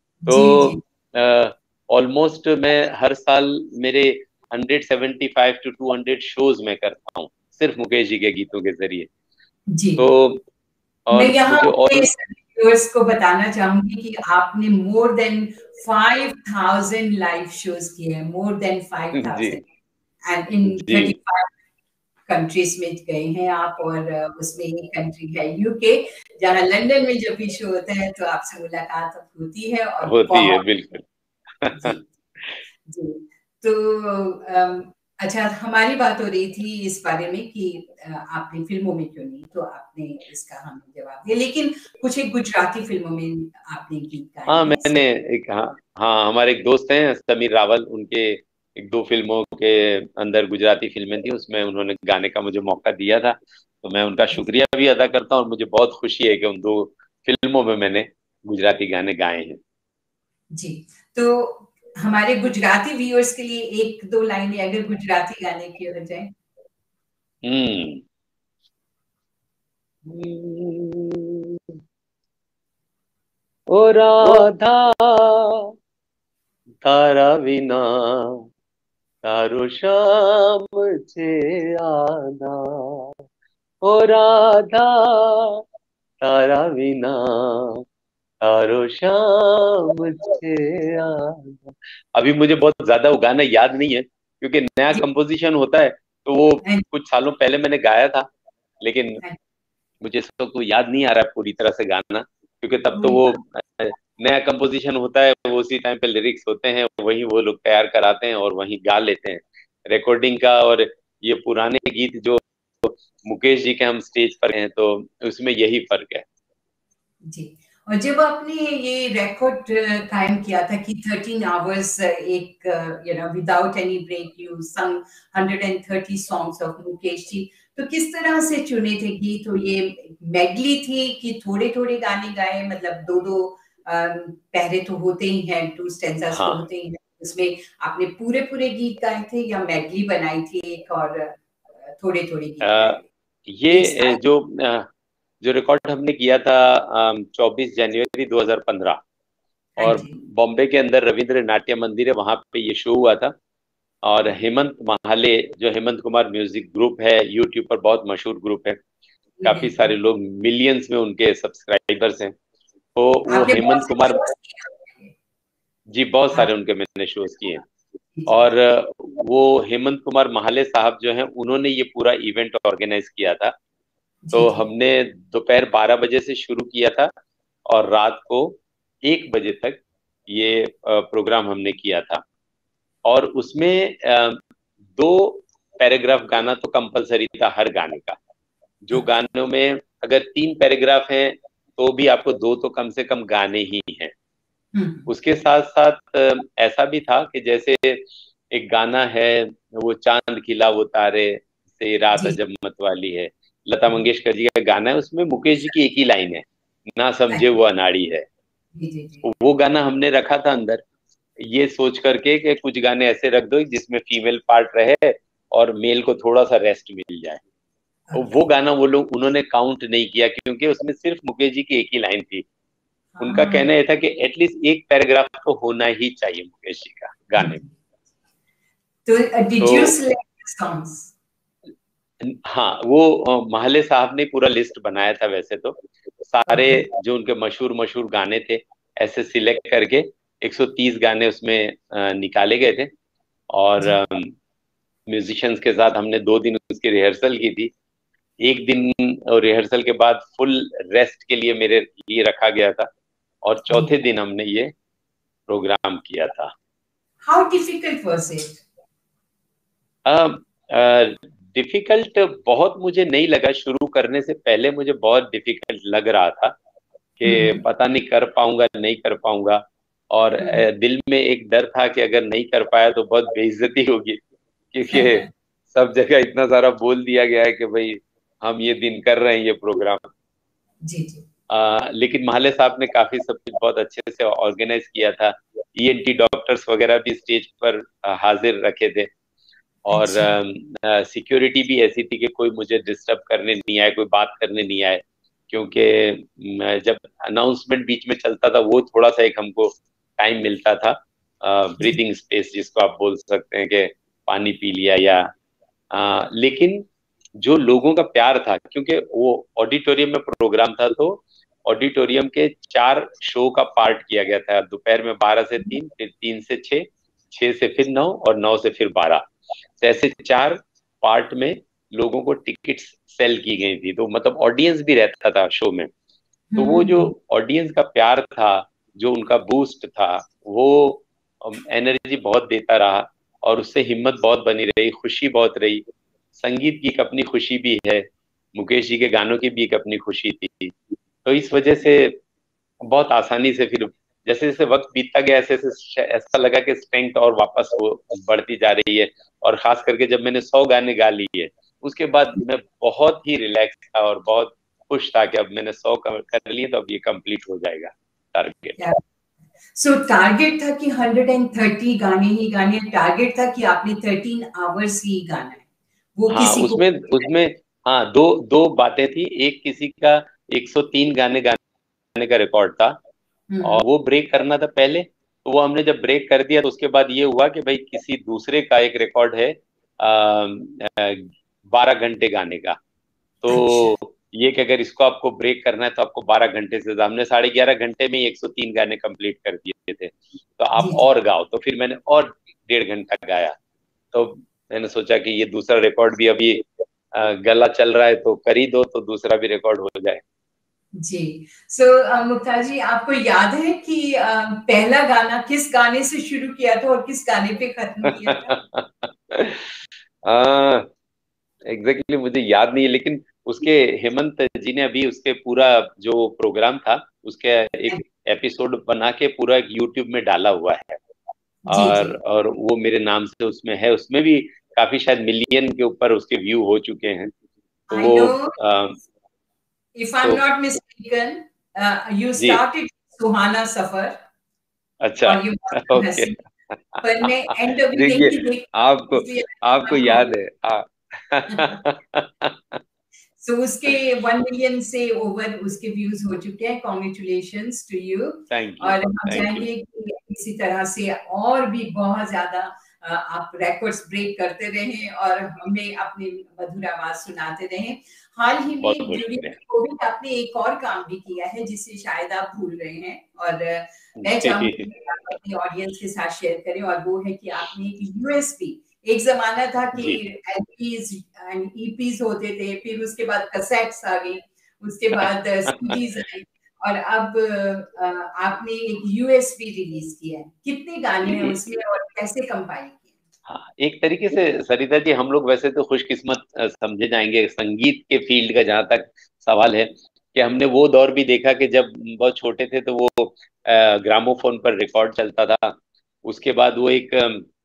तो ऑलमोस्ट मैं हर साल मेरे one seventy five to two hundred shows में करता हूँ सिर्फ मुकेश जी के गीतों के जरिए। जी। तो और मैं यहाँ और व्यूअर्स को बताना चाहूंगी कि आपने more than five thousand live shows किए हैं, more than five thousand, and in thirty five countries में गए हैं आप, और उसमें एक कंट्री है यूके, जहाँ लंदन में जब भी शो होता है तो आपसे मुलाकात होती है और होती है बिल्कुल। जी जी। तो अच्छा, हमारी बात हो रही थी इस बारे में कि आपने फिल्मों में क्यों नहीं, तो आपने इसका हमें जवाब दिया, लेकिन कुछ एक गुजराती फिल्मों में आपने गीत गाए। हाँ मैंने एक हाँ हाँ हमारे एक दोस्त हैं समीर रावल, उनके एक दो फिल्मों के अंदर गुजराती फिल्में थी, उसमें उन्होंने गाने का मुझे मौका दिया था, तो मैं उनका शुक्रिया भी अदा करता हूँ। और मुझे बहुत खुशी है कि उन दो फिल्मों में मैंने गुजराती गाने गाए हैं। जी। तो हमारे गुजराती व्यूअर्स के लिए एक दो लाइनें अगर गुजराती गाने की हो जाए। हम्म ओ राधा तारा विना तारो श्याम छे आधा, ओ राधा तारा विना तारो श्याम छे आधा। अभी मुझे बहुत ज्यादा वो गाना याद नहीं है क्योंकि नया कंपोजिशन होता है, तो वो कुछ सालों पहले मैंने गाया था, लेकिन मुझे इस वक्त तो याद नहीं आ रहा है पूरी तरह से गाना, क्योंकि तब तो वो नया कंपोजिशन होता है, वो उसी टाइम पे लिरिक्स होते हैं, वही वो लोग तैयार कराते हैं और वही गा लेते हैं रिकॉर्डिंग का। और ये पुराने गीत जो मुकेश जी के हम स्टेज पर हैं, तो उसमें यही फर्क है। जी। और जब आपने ये रिकॉर्ड कायम किया था कि थर्टीन आवर्स एक you know without any break you sang one hundred thirty songs of Mukesh ji, तो किस तरह से चुने थे गीत? तो ये मेडली थी कि थोड़े थोड़े गाने गाए, मतलब दो दो पहरे तो होते ही हैं, टू स्टेंजास तो होते ही हैं, उसमें आपने पूरे पूरे गीत गाए थे या मेडली बनाई थी एक और थोड़े थोड़े गीत गाए थे? ये जो जो रिकॉर्ड हमने किया था चौबीस जनवरी दो हज़ार पंद्रह, और बॉम्बे के अंदर रविंद्र नाट्य मंदिर है, वहां पे ये शो हुआ था। और हेमंत महाले, जो हेमंत कुमार म्यूजिक ग्रुप है, यूट्यूब पर बहुत मशहूर ग्रुप है, काफी सारे लोग मिलियंस में उनके सब्सक्राइबर्स हैं। तो वो हेमंत कुमार जी, बहुत सारे उनके मैंने शोज किए हैं। और वो हेमंत कुमार महाले साहब जो हैं, उन्होंने ये पूरा इवेंट ऑर्गेनाइज किया था। तो हमने दोपहर बारह बजे से शुरू किया था और रात को एक बजे तक ये प्रोग्राम हमने किया था। और उसमें दो पैराग्राफ गाना तो कंपलसरी था हर गाने का। जो गानों में अगर तीन पैराग्राफ हैं तो भी आपको दो तो कम से कम गाने ही हैं। उसके साथ साथ ऐसा भी था कि जैसे एक गाना है, वो चांद खिला वो तारे से रात अजब मत वाली है, लता मंगेशकर जी का गाना है। उसमें मुकेश जी की एक ही लाइन है, ना समझे वो अनाड़ी है। वो गाना हमने रखा था अंदर, ये सोच करके कि कुछ गाने ऐसे रख दो जिसमें फीमेल पार्ट रहे और मेल को थोड़ा सा रेस्ट मिल जाए। तो वो गाना वो लोग उन्होंने काउंट नहीं किया, क्योंकि उसमें सिर्फ मुकेश जी की एक ही लाइन थी। उनका कहना यह था कि एटलीस्ट एक पैराग्राफ तो होना ही चाहिए मुकेश जी का गाने में। तो डिड यू सिलेक्ट सॉन्ग्स? हाँ, वो महाले साहब ने पूरा लिस्ट बनाया था। वैसे तो सारे जो उनके मशहूर मशहूर गाने थे ऐसे सिलेक्ट करके एक सौ तीस गाने उसमें निकाले गए थे। और म्यूजिशियंस के साथ हमने दो दिन उसकी रिहर्सल की थी। एक दिन रिहर्सल के बाद फुल रेस्ट के लिए मेरे लिए रखा गया था, और चौथे दिन हमने ये प्रोग्राम किया था। How difficult was it? Difficult uh, uh, बहुत मुझे नहीं लगा। शुरू करने से पहले मुझे बहुत डिफिकल्ट लग रहा था कि पता नहीं कर पाऊंगा नहीं कर पाऊंगा। और uh, दिल में एक डर था कि अगर नहीं कर पाया तो बहुत बेइज्जती होगी, क्योंकि सब जगह इतना सारा बोल दिया गया है कि भाई हम ये दिन कर रहे हैं ये प्रोग्राम। जी जी। आ, लेकिन महाले साहब ने काफी सब कुछ बहुत अच्छे से ऑर्गेनाइज किया था। ईएनटी डॉक्टर्स वगैरह भी स्टेज पर हाजिर रखे थे, और सिक्योरिटी भी ऐसी थी कि कोई मुझे डिस्टर्ब करने नहीं आए, कोई बात करने नहीं आए। क्योंकि जब अनाउंसमेंट बीच में चलता था वो थोड़ा सा एक हमको टाइम मिलता था, ब्रीदिंग स्पेस जिसको आप बोल सकते हैं, कि पानी पी लिया या आ, लेकिन जो लोगों का प्यार था, क्योंकि वो ऑडिटोरियम में प्रोग्राम था, तो ऑडिटोरियम के चार शो का पार्ट किया गया था। दोपहर में बारह से तीन, फिर तीन से छह, छह से फिर नौ, और नौ से फिर बारह। तो ऐसे चार पार्ट में लोगों को टिकट्स सेल की गई थी। तो मतलब ऑडियंस भी रहता था शो में। तो वो जो ऑडियंस का प्यार था, जो उनका बूस्ट था, वो एनर्जी बहुत देता रहा, और उससे हिम्मत बहुत बनी रही, खुशी बहुत रही। संगीत की एक अपनी खुशी भी है, मुकेश जी के गानों की भी एक अपनी खुशी थी। तो इस वजह से बहुत आसानी से फिर जैसे जैसे वक्त बीतता गया, ऐसे ऐसे ऐसा लगा कि स्ट्रेंथ और वापस वो बढ़ती जा रही है। और खास करके जब मैंने सौ गाने गा लिए, उसके बाद मैं बहुत ही रिलैक्स था और बहुत खुश था कि अब मैंने सौ कर लिए, तो अब ये कंप्लीट हो जाएगा टारगेट। सो टारगेट था कि एक सौ तीस गाने ही गाने, टारगेट था कि आपने तेरह आवर्स ही गाना है वो? हाँ, किसी उसमें को उसमें हाँ, दो दो बातें थी। एक किसी का एक सौ तीन गाने गाने का रिकॉर्ड था, और वो ब्रेक करना था पहले। तो वो हमने जब ब्रेक कर दिया, तो उसके बाद ये हुआ कि भाई किसी दूसरे का एक रिकॉर्ड है बारह घंटे गाने का। तो ये कि अगर इसको आपको ब्रेक करना है तो आपको बारह घंटे से, हमने साढ़े ग्यारह घंटे में ही एक सौ तीन गाने कंप्लीट कर दिए थे। तो आप और गाओ। तो फिर मैंने और डेढ़ घंटा गाया। तो मैंने सोचा कि ये दूसरा रिकॉर्ड भी अभी गला चल रहा है, तो कर ही दो, तो दूसरा भी रिकॉर्ड हो जाए। जी। सो so, मुक्ता जी, आपको याद है कि uh, पहला गाना किस गाने से शुरू किया था और किस गाने पे खत्म किया था? एग्जैक्टली मुझे याद नहीं है, लेकिन उसके हेमंत जी ने अभी उसके पूरा जो प्रोग्राम था उसके एक एपिसोड बना के पूरा यूट्यूब में डाला हुआ है। जी, और जी. और वो मेरे नाम से उसमें है। उसमें भी काफी शायद मिलियन के ऊपर उसके व्यू हो चुके हैं। तो I वो know, आ, if I'm तो, not mistaken, uh, you ji, started सुहाना सफर अच्छा, और ये ओके, पर मैं एंड अभी देखिए, देखी देख आपको इसलिए आपको आपको याद है आ, सो उसके वन मिलियन से ओवर उसके व्यूज हो चुके हैं। Congratulations to you. Thank you, और हम थैंक यू। चाहेंगे कि इसी तरह से और भी बहुत ज्यादा अ, आप रिकॉर्ड्स ब्रेक करते रहें और हमें अपनी मधुर आवाज सुनाते रहें। हाल ही बहुत में बहुत ड्यूरिंग शुक्रिया। कोविड आपने एक और काम भी किया है जिसे शायद आप भूल रहे हैं, और अ, मैं चाहूंगी जी कि आप अपनी ऑडियंस के साथ शेयर करें, और वो है कि आपने एक यूएसपी, एक जमाना था कि जी। एलपीज एंड ईपीज होते थे, फिर उसके बाद कैसेट्स आ गई, उसके बाद सीडीज आई, और अब अ, आपने एक यूएसपी रिलीज किया है। कितने गाने हैं ये उसमें और कैसे कंपाइल किए? हाँ, एक तरीके से सरिता जी, हम लोग वैसे तो खुशकिस्मत अ, समझे जाएंगे संगीत के फील्ड का, जहाँ तक सवाल है, कि हमने वो दौर भी देखा कि जब बहुत छोटे थे तो वो ग्रामोफोन पर रिकॉर्ड चलता था। उसके बाद वो एक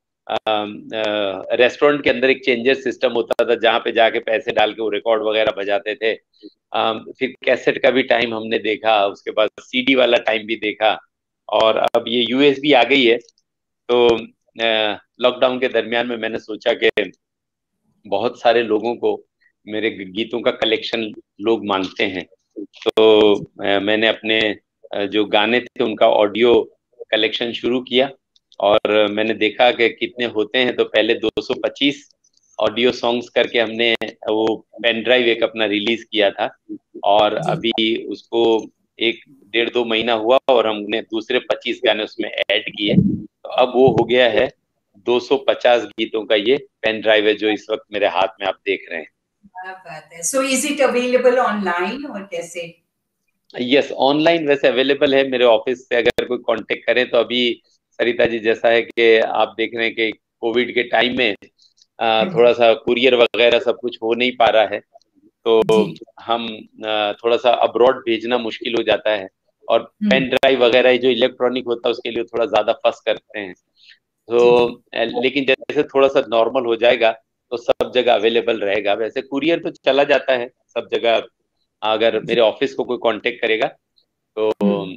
रेस्टोरेंट के अंदर एक चेंजर सिस्टम होता था, जहाँ पे जाके पैसे डाल के वो रिकॉर्ड वगैरह बजाते थे। अम, फिर कैसेट का भी टाइम हमने देखा, उसके बाद सीडी वाला टाइम भी देखा, और अब ये यूएसबी आ गई है। तो लॉकडाउन के दरमियान में मैंने सोचा कि बहुत सारे लोगों को मेरे गीतों का कलेक्शन लोग मांगते हैं, तो अ, मैंने अपने अ, जो गाने थे उनका ऑडियो कलेक्शन शुरू किया। और मैंने देखा कि कितने होते हैं, तो पहले दो सौ पच्चीस ऑडियो सॉन्ग्स करके हमने वो पेन ड्राइव एक अपना रिलीज किया था। और जी। अभी उसको एक डेढ़ दो महीना हुआ और हमने दूसरे पच्चीस गाने उसमें ऐड किए, तो अब वो हो गया है दो सौ पचास गीतों का ये पेन ड्राइव है, जो इस वक्त मेरे हाथ में आप देख रहे हैं। क्या बात है। So is it available online और कैसे? यस, ऑनलाइन वैसे अवेलेबल है। मेरे ऑफिस से अगर कोई कांटेक्ट करे तो अभी सरिता जी, जैसा है कि आप देख रहे हैं कि कोविड के टाइम में अ, थोड़ा सा कुरियर वगैरह सब कुछ हो नहीं पा रहा है, तो जी। हम अ, थोड़ा सा अब्रॉड भेजना मुश्किल हो जाता है। और हम्म। पेन ड्राइव वगैरह जो इलेक्ट्रॉनिक होता है उसके लिए थोड़ा ज्यादा फस करते हैं। जी तो जी। अ, लेकिन जैसे थोड़ा सा नॉर्मल हो जाएगा तो सब जगह अवेलेबल रहेगा। वैसे कुरियर तो चला जाता है सब जगह, अगर जी। मेरे ऑफिस को कोई कांटेक्ट करेगा तो हम्म।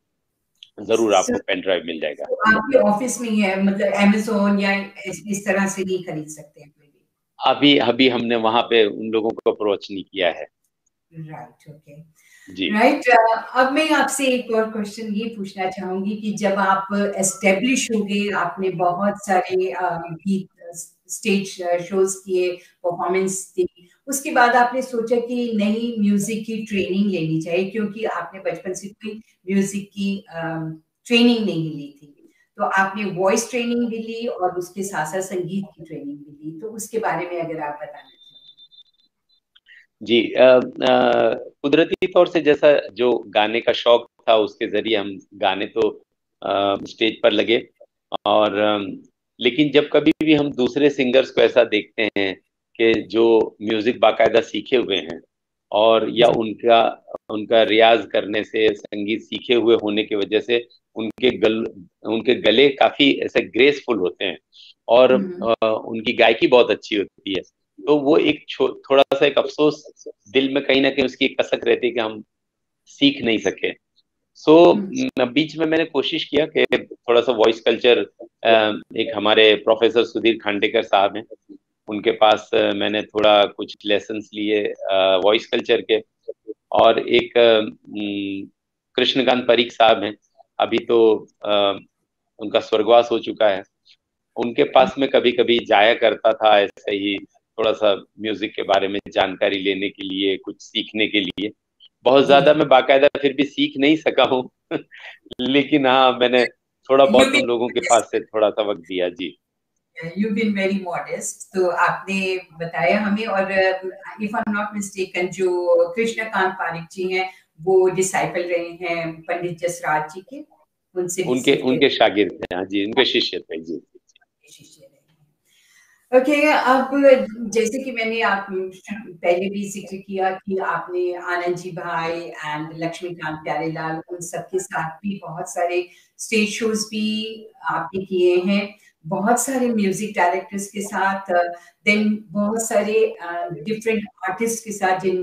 जरूर सो आपको पेन ड्राइव मिल जाएगा। आपके ऑफिस में ही है, मतलब अमेज़न या इस, इस तरह से नहीं खरीद सकते हैं कोई भी? अभी अभी हमने वहां पे उन लोगों को अप्रोच नहीं किया है। Right, okay. जी। राइट। अब मैं आपसे एक और क्वेश्चन ये पूछना चाहूंगी कि जब आप एस्टेब्लिश हो गए, आपने बहुत सारे अ, गीत स्टेज शोज किए, परफॉर्मेंस दी, उसके बाद आपने सोचा कि नई म्यूजिक की ट्रेनिंग लेनी चाहिए, क्योंकि आपने बचपन से कोई म्यूजिक की ट्रेनिंग नहीं ली थी। तो आपने वॉइस ट्रेनिंग भी ली और उसके साथ साथ संगीत की ट्रेनिंग भी ली, तो उसके बारे में अगर आप बताना जी, अ, अ, कुदरती तौर से जैसा जो गाने का शौक था उसके जरिए हम गाने तो स्टेज पर लगे। और अम, लेकिन जब कभी भी हम दूसरे सिंगर्स को ऐसा देखते हैं कि जो म्यूजिक बाकायदा सीखे हुए हैं, और या चाहें? उनका उनका रियाज करने से, संगीत सीखे हुए होने की वजह से उनके गल उनके गले काफी ऐसे ग्रेसफुल होते हैं, और हम्म। अ, उनकी गायकी बहुत अच्छी होती है। तो वो एक छो- थोड़ा सा एक अफसोस दिल में कहीं ना कहीं उसकी एक कसक रहती है कि हम सीख नहीं सके। सो हम्म। so, बीच में मैंने कोशिश किया कि थोड़ा सा वॉइस कल्चर, एक हमारे प्रोफेसर सुधीर खांडेकर साहब हैं, उनके पास अ, मैंने थोड़ा कुछ लेसन्स लिए वॉइस कल्चर के। और एक अम, कृष्णकांत परीख साहब हैं, अभी तो अ, उनका स्वर्गवास हो चुका है। उनके पास में कभी कभी जाया करता था, ऐसे ही थोड़ा सा म्यूजिक के बारे में जानकारी लेने के लिए, कुछ सीखने के लिए। बहुत जी ज्यादा मैं बाकायदा फिर भी सीख नहीं सका हूँ लेकिन हाँ, मैंने थोड़ा यू बहुत उन लोगों के पास से थोड़ा सा वक्त दिया। जी। यू बीन वेरी मॉडेस्ट, तो आपने बताया हमें। और if I am not mistaken, जो कृष्णकांत पारिक जी हैं, वो डिसाइपल रहे हैं पंडित जसराज जी के, उनसे भी उनके सीखते उनके शागिर्द थे, हाँ जी, उनके शिष्य थे जी। शिष्य रहे हैं। ओके। अब जैसे कि मैंने आप पहले भी जिक्र किया कि आपने आनंद जी भाई एंड लक्ष्मीकांत प्यारेलाल, उन सबके साथ भी बहुत सारे स्टेज शोज भी आपने किए हैं, बहुत सारे म्यूजिक डायरेक्टर्स के साथ, देन बहुत सारे डिफरेंट आर्टिस्ट के साथ, जिनमें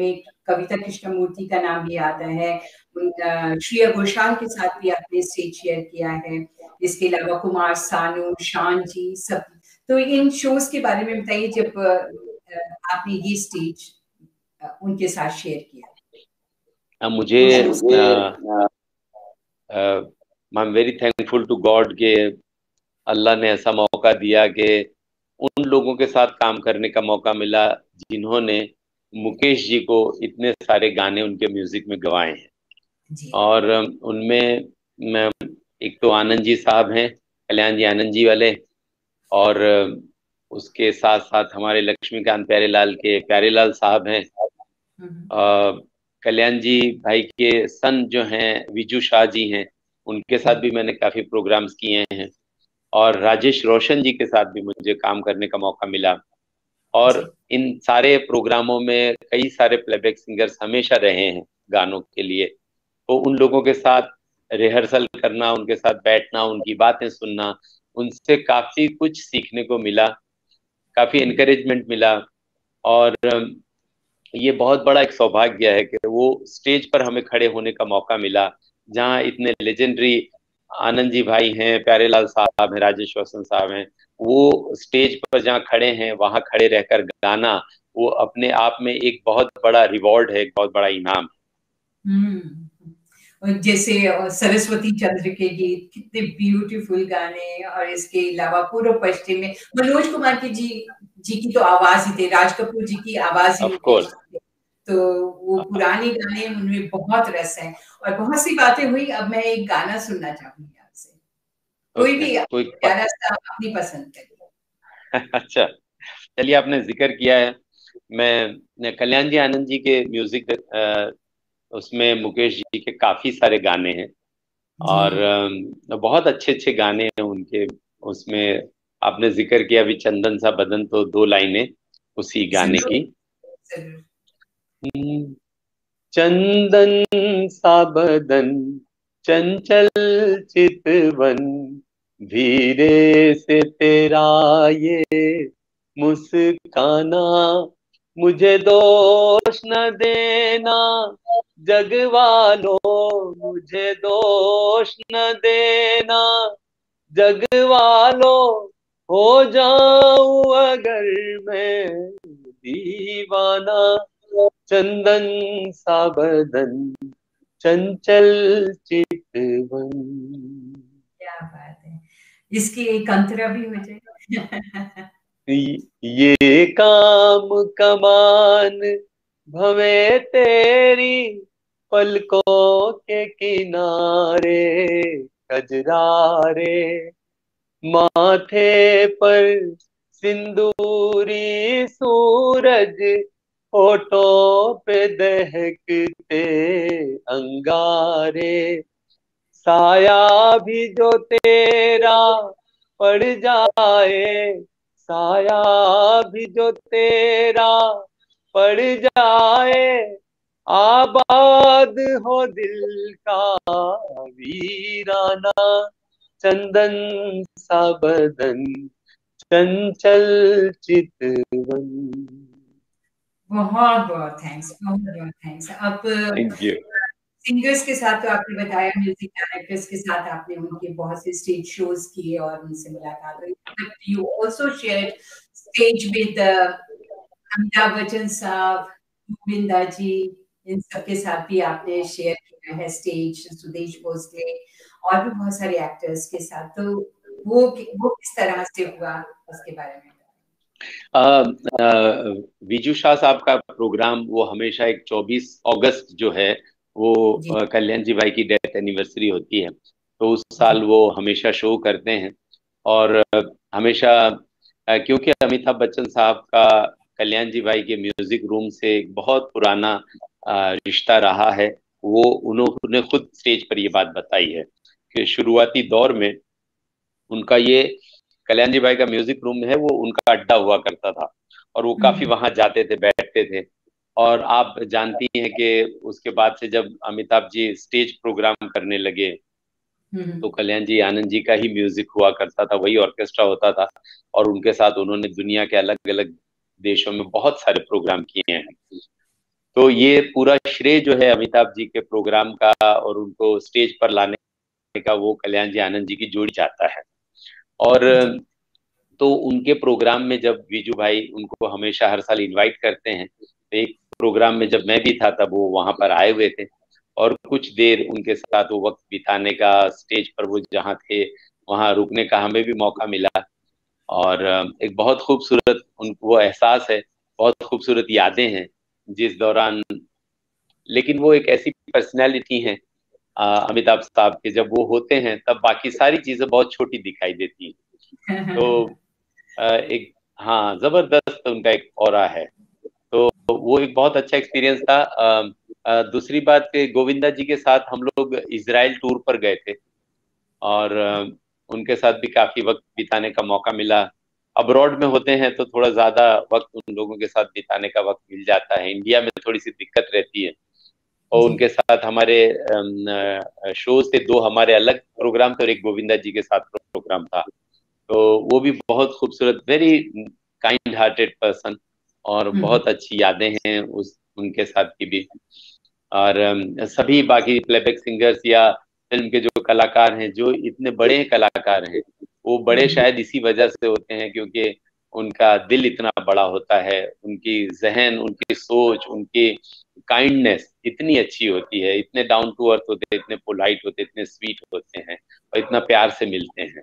कविता कृष्णमूर्ति का नाम भी आता है, श्रेया घोषाल के साथ भी आपने स्टेज शेयर किया है, इसके अलावा कुमार सानू, शान जी, सब। तो इन शोज के बारे में बताइए जब आपने ये स्टेज उनके साथ शेयर किया। मुझे I am very thankful to God के अल्लाह ने ऐसा मौका दिया कि उन लोगों के साथ काम करने का मौका मिला जिन्होंने मुकेश जी को इतने सारे गाने उनके म्यूजिक में गवाए हैं। और उनमें मैं एक तो आनंद जी साहब हैं, कल्याण जी आनंद जी वाले, और उसके साथ साथ हमारे लक्ष्मीकांत प्यारेलाल के प्यारेलाल साहब हैं, कल्याण जी भाई के सन जो हैं विजू शाह जी हैं, उनके साथ भी मैंने काफी प्रोग्राम्स किए हैं, और राजेश रोशन जी के साथ भी मुझे काम करने का मौका मिला। और इन सारे प्रोग्रामों में कई सारे प्लेबैक सिंगर्स हमेशा रहे हैं गानों के लिए, तो उन लोगों के साथ रिहर्सल करना, उनके साथ बैठना, उनकी बातें सुनना, उनसे काफी कुछ सीखने को मिला, काफी एनकरेजमेंट मिला। और ये बहुत बड़ा एक सौभाग्य है कि वो स्टेज पर हमें खड़े होने का मौका मिला जहाँ इतने लेजेंडरी आनंद जी भाई हैं, प्यारेलाल साहब हैं, राजेश रोशन साहब हैं, वो स्टेज पर जहाँ खड़े हैं वहां खड़े रहकर गाना, वो अपने आप में एक बहुत बड़ा रिवॉर्ड है, एक बहुत बड़ा इनाम है। जैसे सरस्वती चंद्र के गीत, कितने ब्यूटीफुल गाने, और इसके अलावा पूर्व पश्चिम में मनोज कुमार की जी जी की तो आवाज ही थे, राज कपूर जी की आवाज ही थी, तो वो पुराने गाने उनमें बहुत रस है। और बहुत सी बातें हुई, अब मैं एक गाना सुनना चाहूंगी आपसे, कोई भी कोई प्यारा सा अपनी पसंद करिए। अच्छा, चलिए, आपने जिक्र किया है, मैं कल्याण जी आनंद जी के म्यूजिक, उसमें मुकेश जी के काफी सारे गाने हैं और बहुत अच्छे अच्छे गाने हैं उनके। उसमें आपने जिक्र किया अभी चंदन सा बदन, तो दो लाइनें उसी गाने की। चंदन सा बदन चंचल चितवन, धीरे से तेरा ये मुस्काना, मुझे दोष न देना जग वालों, मुझे दोष न देना जग वालों, हो जाऊं अगर मैं दीवाना, चंदन सा बदन चंचल चितवन। क्या बात है, इसकी एक अंतरा भी हो जाए। ये काम कमान भवे तेरी, पलकों के किनारे कजरारे, माथे पर सिंदूरी सूरज, होठों पे दहकते अंगारे, साया भी जो तेरा पड़ जाए, साया भी जो तेरा पड़ जाए, आबाद हो दिल का वीराना, चंदन सा बदन चंचल चितवन। बहुत बहुत थैंक्स, बहुत बहुत थैंक्स। आप सिंगर्स के साथ तो आपने बताया, म्यूजिक डायरेक्टर्स के साथ आपने उनके बहुत से स्टेज शोज किए और उनसे मुलाकात हुई, but you also shared stage with Amitabh Bachchan साहब, गोविंदा जी, इन सबके साथ भी आपने शेयर किया है स्टेज, सुदेश भोसले और भी बहुत सारे एक्टर्स के साथ, तो वो वो किस तरह से हुआ, उसके बारे में? विजू शाह साहब का प्रोग्राम वो हमेशा एक चौबीस अगस्त जो है वो कल्याण जी भाई की डेथ एनिवर्सरी होती है, तो उस साल वो हमेशा शो करते हैं। और हमेशा क्योंकि अमिताभ बच्चन साहब का कल्याण जी भाई के म्यूजिक रूम से एक बहुत पुराना रिश्ता रहा है, वो उन्होंने खुद स्टेज पर ये बात बताई है कि शुरुआती दौर में उनका ये कल्याण जी भाई का म्यूजिक रूम है, वो उनका अड्डा हुआ करता था और वो काफी वहां जाते थे, बैठते थे। और आप जानती हैं कि उसके बाद से जब अमिताभ जी स्टेज प्रोग्राम करने लगे तो कल्याण जी आनंद जी का ही म्यूजिक हुआ करता था, वही ऑर्केस्ट्रा होता था, और उनके साथ उन्होंने दुनिया के अलग अलग देशों में बहुत सारे प्रोग्राम किए हैं। तो ये पूरा श्रेय जो है अमिताभ जी के प्रोग्राम का और उनको स्टेज पर लाने का वो कल्याण जी आनंद जी की जोड़ी चाहता है। और तो उनके प्रोग्राम में जब विजू भाई उनको हमेशा हर साल इनवाइट करते हैं, तो एक प्रोग्राम में जब मैं भी था तब वो वहां पर आए हुए थे और कुछ देर उनके साथ वो वक्त बिताने का, स्टेज पर वो जहाँ थे वहां रुकने का हमें भी मौका मिला। और एक बहुत खूबसूरत उन वो एहसास है, बहुत खूबसूरत यादें हैं जिस दौरान। लेकिन वो एक ऐसी पर्सनैलिटी है अमिताभ साहब के, जब वो होते हैं तब बाकी सारी चीजें बहुत छोटी दिखाई देती हैं। तो एक हाँ, जबरदस्त उनका एक ऑरा है। तो वो एक बहुत अच्छा एक्सपीरियंस था। अ, अ, दूसरी बात, गोविंदा जी के साथ हम लोग इजराइल टूर पर गए थे और अ, उनके साथ भी काफी वक्त बिताने का मौका मिला। अब्रॉड में होते हैं तो थोड़ा ज्यादा वक्त उन लोगों के साथ बिताने का वक्त मिल जाता है, इंडिया में थोड़ी सी दिक्कत रहती है। और उनके साथ हमारे शोज थे, दो हमारे अलग प्रोग्राम थे और एक गोविंदा जी के साथ प्रोग्राम था। तो वो भी बहुत खूबसूरत, वेरी काइंड हार्टेड पर्सन, और बहुत अच्छी यादें हैं उस उनके साथ की भी। और um, सभी बाकी प्लेबैक सिंगर्स या फिल्म के जो कलाकार हैं, जो इतने बड़े कलाकार हैं, वो बड़े शायद इसी वजह से होते हैं क्योंकि उनका दिल इतना बड़ा होता है, उनकी जहन, उनकी सोच, उनकी काइंडनेस इतनी अच्छी होती है, इतने डाउन टू अर्थ होते हैं, इतने पोलाइट होते हैं, इतने स्वीट होते हैं और इतना प्यार से मिलते हैं।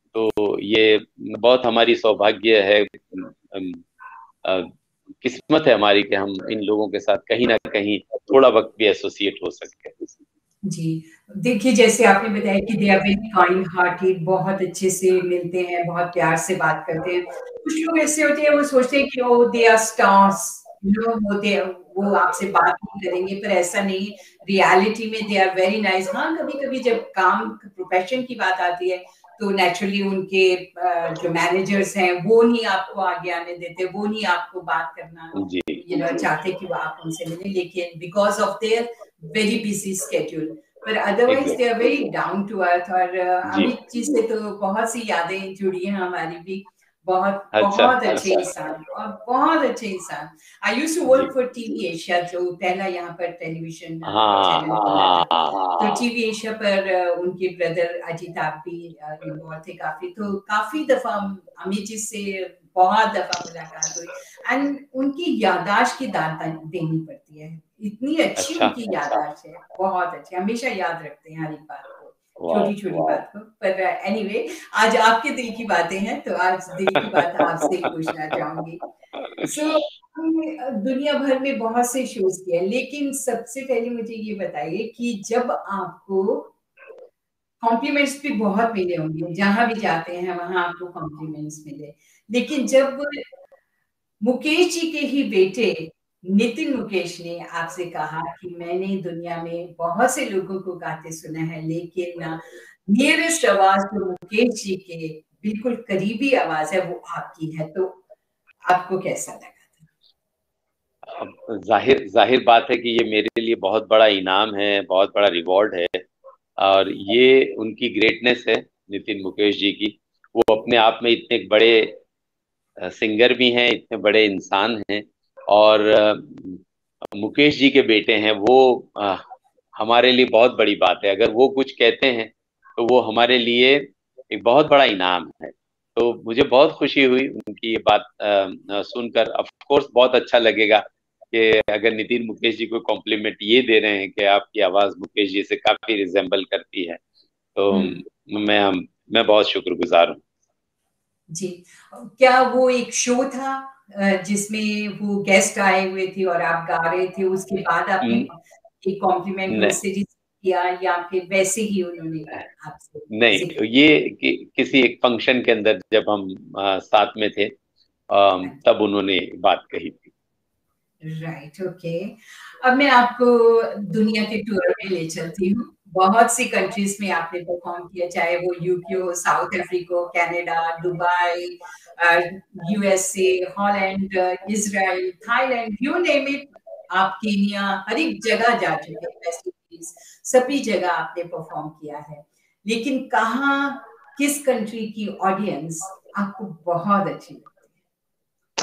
तो ये बहुत हमारी सौभाग्य है, अम, अ, किस्मत है हमारी कि हम इन लोगों के साथ कहीं ना कहीं थोड़ा वक्त भी एसोसिएट हो सकते हैं। जी, देखिए जैसे आपने बताया कि they are very kind hearted, बहुत अच्छे से मिलते हैं, बहुत प्यार से बात करते हैं। कुछ लोग ऐसे होते हैं, वो सोचते हैं कि ओ दे आर स्टार्स, लोग होते हैं, वो आपसे बात नहीं करेंगे, पर ऐसा नहीं। रियलिटी में दे आर वेरी नाइस। हाँ, कभी-कभी जब काम प्रोफेशन की बात आती है तो नेचुरली उनके जो मैनेजर्स हैं वो नहीं आपको आगे आने देते, वो नहीं आपको बात करना यू नो चाहते कि वो आप उनसे मिलें, लेकिन because of their very busy schedule, पर otherwise they are very down to earth. और अमित जी से तो बहुत सी यादें जुड़ी हैं हमारी भी। बहुत अच्छा, बहुत अच्छे इंसान और बहुत अच्छे इंसान। I used to work for TV Asia, जो पहला यहाँ पर टेलीविजन चैनल खुला था। तो टीवी एशिया पर उनके ब्रदर अजिताभ भी इन्वॉल्व थे काफी, तो काफी दफा अमित जी से बहुत दफा मुलाकात हुई। एंड उनकी यादाश्त की दाद देनी पड़ती है, इतनी अच्छी अच्छा, उनकी यादाश्त है, बहुत अच्छी, हमेशा याद रखते हैं हर एक बात को, छोटी छोटी बात को। पर एनीवे anyway, आज आपके दिल की बातें हैं तो आज दिल की बात आपसे पूछना चाहूंगी। सो so, दुनिया भर में बहुत से शोज किए, लेकिन सबसे पहले मुझे ये बताइए कि जब आपको कॉम्प्लीमेंट्स भी बहुत मिले होंगे, जहां भी जाते हैं वहां आपको कॉम्प्लीमेंट्स मिले, लेकिन जब मुकेश जी के ही बेटे नितिन मुकेश ने आपसे कहा कि मैंने दुनिया में बहुत से लोगों को गाते सुना है, लेकिन नियरेस्ट आवाज जो मुकेश जी के बिल्कुल करीबी आवाज है वो आपकी है, तो आपको कैसा लगा था? जाहिर जाहिर बात है कि ये मेरे लिए बहुत बड़ा इनाम है, बहुत बड़ा रिवॉर्ड है, और ये उनकी ग्रेटनेस है नितिन मुकेश जी की। वो अपने आप में इतने बड़े सिंगर भी हैं, इतने बड़े इंसान हैं, और मुकेश जी के बेटे हैं वो। आ, हमारे लिए बहुत बड़ी बात है, अगर वो कुछ कहते हैं तो वो हमारे लिए एक बहुत बड़ा इनाम है। तो मुझे बहुत खुशी हुई उनकी ये बात आ, सुनकर। ऑफ कोर्स बहुत अच्छा लगेगा कि अगर नितिन मुकेश जी को कॉम्प्लीमेंट ये दे रहे हैं कि आपकी आवाज मुकेश जी से काफी रिजेंबल करती है, तो मैं मैं बहुत शुक्रगुजार हूँ। जी, क्या वो एक शो था जिसमें वो गेस्ट आए हुए थे और आप गा रहे थे, उसके बाद आपने एक कॉम्प्लीमेंट उससे किया, या फिर वैसे ही उन्होंने आपसे? नहीं, ये कि, किसी एक फंक्शन के अंदर जब हम आ, साथ में थे, आ, तब उन्होंने बात कही थी। Right, okay. अब मैं आपको दुनिया के टूर में ले चलती हूँ। बहुत सी कंट्रीज में आपने परफॉर्म किया, चाहे वो यूके हो, South Africa, Canada, Dubai, USA, Holland, Israel, Thailand, you name it. आप केनिया, हर एक जगह जा चुके हैं, वेस्ट इंडीज, सभी जगह आपने परफॉर्म किया है। लेकिन कहाँ, किस कंट्री की ऑडियंस आपको बहुत अच्छी लगती है?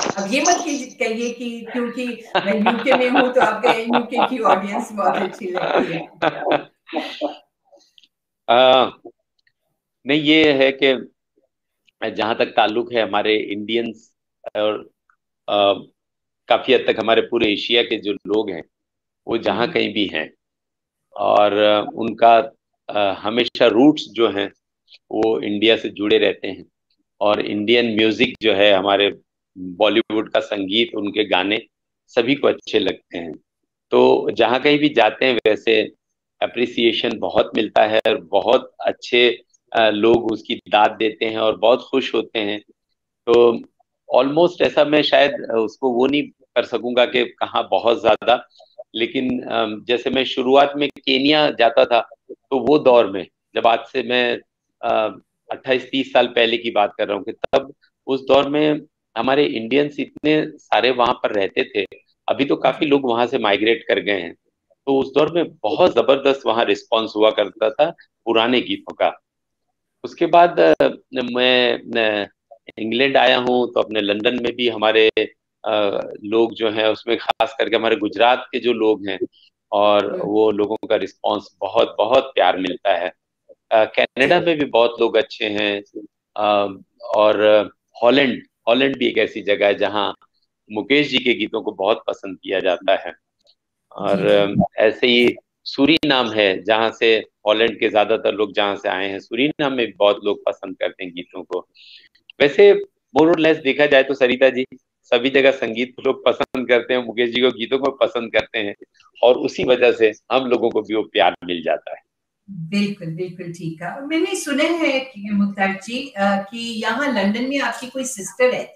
अब ये मत कहिए कि क्योंकि मैं यूके में हूँ तो आपको यूके की ऑडियंस बहुत अच्छी लगती है। आ, नहीं, ये है कि जहां तक ताल्लुक है हमारे इंडियंस और आ, काफी हद तक हमारे पूरे एशिया के जो लोग हैं वो जहाँ कहीं भी हैं और उनका आ, हमेशा रूट्स जो हैं वो इंडिया से जुड़े रहते हैं। और इंडियन म्यूजिक जो है, हमारे बॉलीवुड का संगीत, उनके गाने सभी को अच्छे लगते हैं। तो जहाँ कहीं भी जाते हैं वैसे अप्रिसिएशन बहुत मिलता है और बहुत अच्छे अ, लोग उसकी दाद देते हैं और बहुत खुश होते हैं। तो ऑलमोस्ट ऐसा मैं शायद उसको वो नहीं कर सकूंगा कि कहाँ बहुत ज्यादा, लेकिन अम, जैसे मैं शुरुआत में केनिया जाता था तो वो दौर में, जब आज से मैं अट्ठाईस तीस साल पहले की बात कर रहा हूँ, कि तब उस दौर में हमारे इंडियंस इतने सारे वहां पर रहते थे। अभी तो काफी लोग वहां से माइग्रेट कर गए हैं। तो उस दौर में बहुत जबरदस्त वहां रिस्पांस हुआ करता था पुराने गीतों का। उसके बाद अ, मैं इंग्लैंड आया हूँ तो अपने लंदन में भी हमारे अ, लोग जो हैं उसमें खास करके हमारे गुजरात के जो लोग हैं, और वो लोगों का रिस्पांस बहुत बहुत प्यार मिलता है। अ, कनाडा में भी बहुत लोग अच्छे हैं। अ, और हॉलैंड हॉलैंड भी एक ऐसी जगह है जहाँ मुकेश जी के गीतों को बहुत पसंद किया जाता है। और अ, ऐसे ही सूरीनाम है जहाँ से हॉलैंड के ज्यादातर लोग जहाँ से आए हैं, सूरीनाम में भी बहुत लोग पसंद करते हैं गीतों को। वैसे मोर और लेस देखा जाए तो सरिता जी, सभी जगह संगीत को लोग पसंद करते हैं, मुकेश जी को गीतों को पसंद करते हैं, और उसी वजह से हम लोगों को भी वो प्यार मिल जाता है। बिल्कुल बिल्कुल ठीक है। मैंने सुना है कि मुख्तार जी कि यहाँ लंदन में आपकी कोई सिस्टर रहती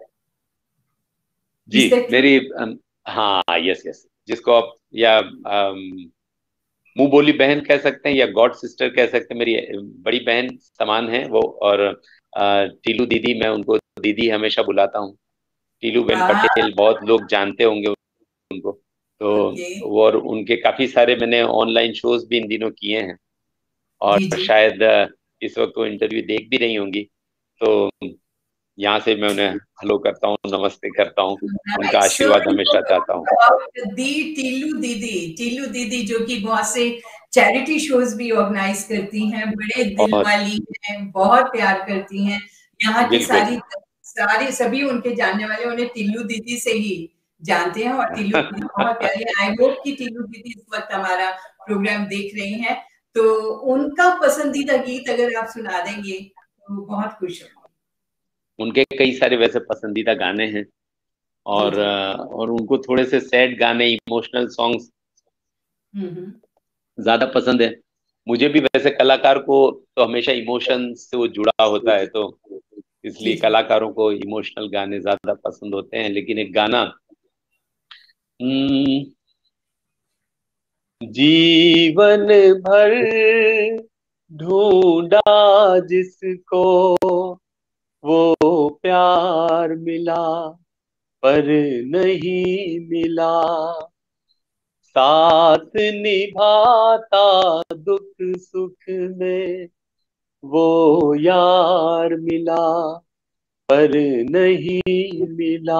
जी, है। मेरी अम, हाँ, यस यस, जिसको आप या अम, मुंह बोली बहन कह सकते हैं या गॉड सिस्टर कह सकते हैं, मेरी बड़ी बहन समान है वो। और अ, टीलू दीदी, मैं उनको दीदी हमेशा बुलाता हूँ। टीलू बेन हाँ, पटेल, बहुत लोग जानते होंगे उनको। तो ओके। वो, और उनके काफी सारे मैंने ऑनलाइन शोज भी इन दिनों किए हैं, और जी जी। शायद अ, इस वक्त वो इंटरव्यू देख भी रही होंगी। तो यहाँ से मैं उन्हें हेलो करता हूँ, नमस्ते करता हूँ, उनका Right. So आशीर्वाद we हमेशा talk चाहता हूँ। about दी टीलू दीदी, टीलू दीदी जो कि बहुत से चैरिटी शोज भी ऑर्गेनाइज करती हैं, बड़े दिल और वाली हैं, बहुत प्यार करती हैं। यहाँ की बिल्कुल। सारी सारे सभी उनके जानने वाले उन्हें टीलू दीदी से ही जानते हैं, और टीलू दीदी बहुत प्यारी है। आई होप कि टीलू दीदी इस वक्त हमारा प्रोग्राम देख रही हैं, तो उनका पसंदीदा गीत अगर आप सुना देंगे तो बहुत खुश होंगे। उनके कई सारे वैसे पसंदीदा गाने हैं, जी और जी। अ, और उनको थोड़े से सैड गाने, इमोशनल सॉन्ग्स हम्म हम्म। ज्यादा पसंद है। मुझे भी वैसे कलाकार को तो हमेशा इमोशन से वो जुड़ा होता है, तो जी इसलिए जी। कलाकारों को इमोशनल गाने ज्यादा पसंद होते हैं। लेकिन एक गाना, हम्म, जीवन भर ढूंढा जिसको वो प्यार मिला, पर नहीं मिला, साथ निभाता दुख सुख में वो यार मिला, पर नहीं मिला,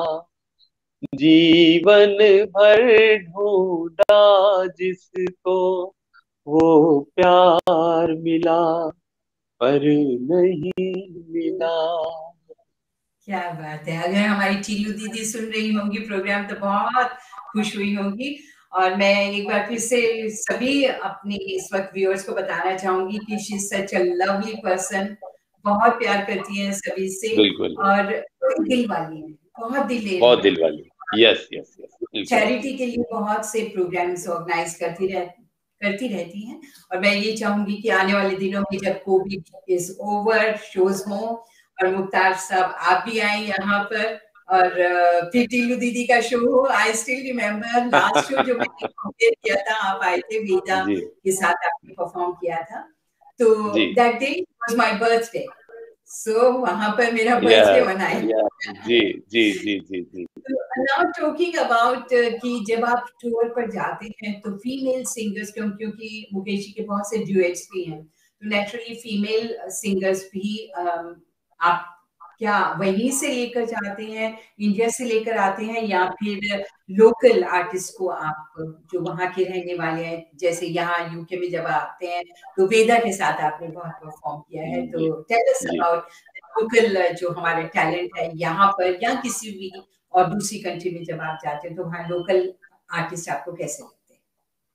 जीवन भर ढूंढा जिसको वो प्यार मिला, पर नहीं मिला। क्या बात है। अगर हमारी टीलू दीदी सुन रही होंगी प्रोग्राम तो बहुत खुश हुई होंगी। और मैं एक बार फिर से सभी अपनी इस वक्त व्यूअर्स को बताना चाहूंगी कि she is such a lovely person, बहुत प्यार करती है सभी से, बिल्कुल, और बड़ी दिल वाली है, बहुत दिलेर बहुत है। दिल वाली। यस यस यस, बिल्कुल। चैरिटी के लिए बहुत से प्रोग्राम्स ऑर्गेनाइज करती रह करती रहती हैं। और मैं ये चाहूंगी कि आने वाले दिनों में जब कोविड इज ओवर, शोज हो, और मुख्तार साहब आप भी आए यहाँ पर, और अ, फिर टीलू दीदी का शो हो। I still remember last show जो मैंने कंप्लीट किया था, आप आए थे, वेदा जी के साथ आपने परफॉर्म किया था। तो जी। That day was my birthday, so वहां पर मेरा बर्थडे यस, मनाया। जी जी जी जी जी। नाउ टॉकिंग अबाउट कि जब आप टूर पर जाते हैं तो फीमेल सिंगर्स, क्यों क्योंकि मुकेश जी के बहुत से ड्यूएट्स भी हैं, तो नेचुरली फीमेल सिंगर्स भी um, आप क्या वहीं से लेकर जाते हैं, इंडिया से लेकर आते हैं, या फिर लोकल आर्टिस्ट को आप जो वहाँ के रहने वाले हैं, जैसे यहाँ यूके में जब आते हैं तो वेदा के साथ आपने बहुत परफॉर्म किया है, जी तो टेल अस जी अबाउट लोकल जो हमारे टैलेंट है यहाँ पर या किसी भी और दूसरी कंट्री में जब आप जाते हैं तो वहाँ लोकल आर्टिस्ट आपको कैसे लगते हैं?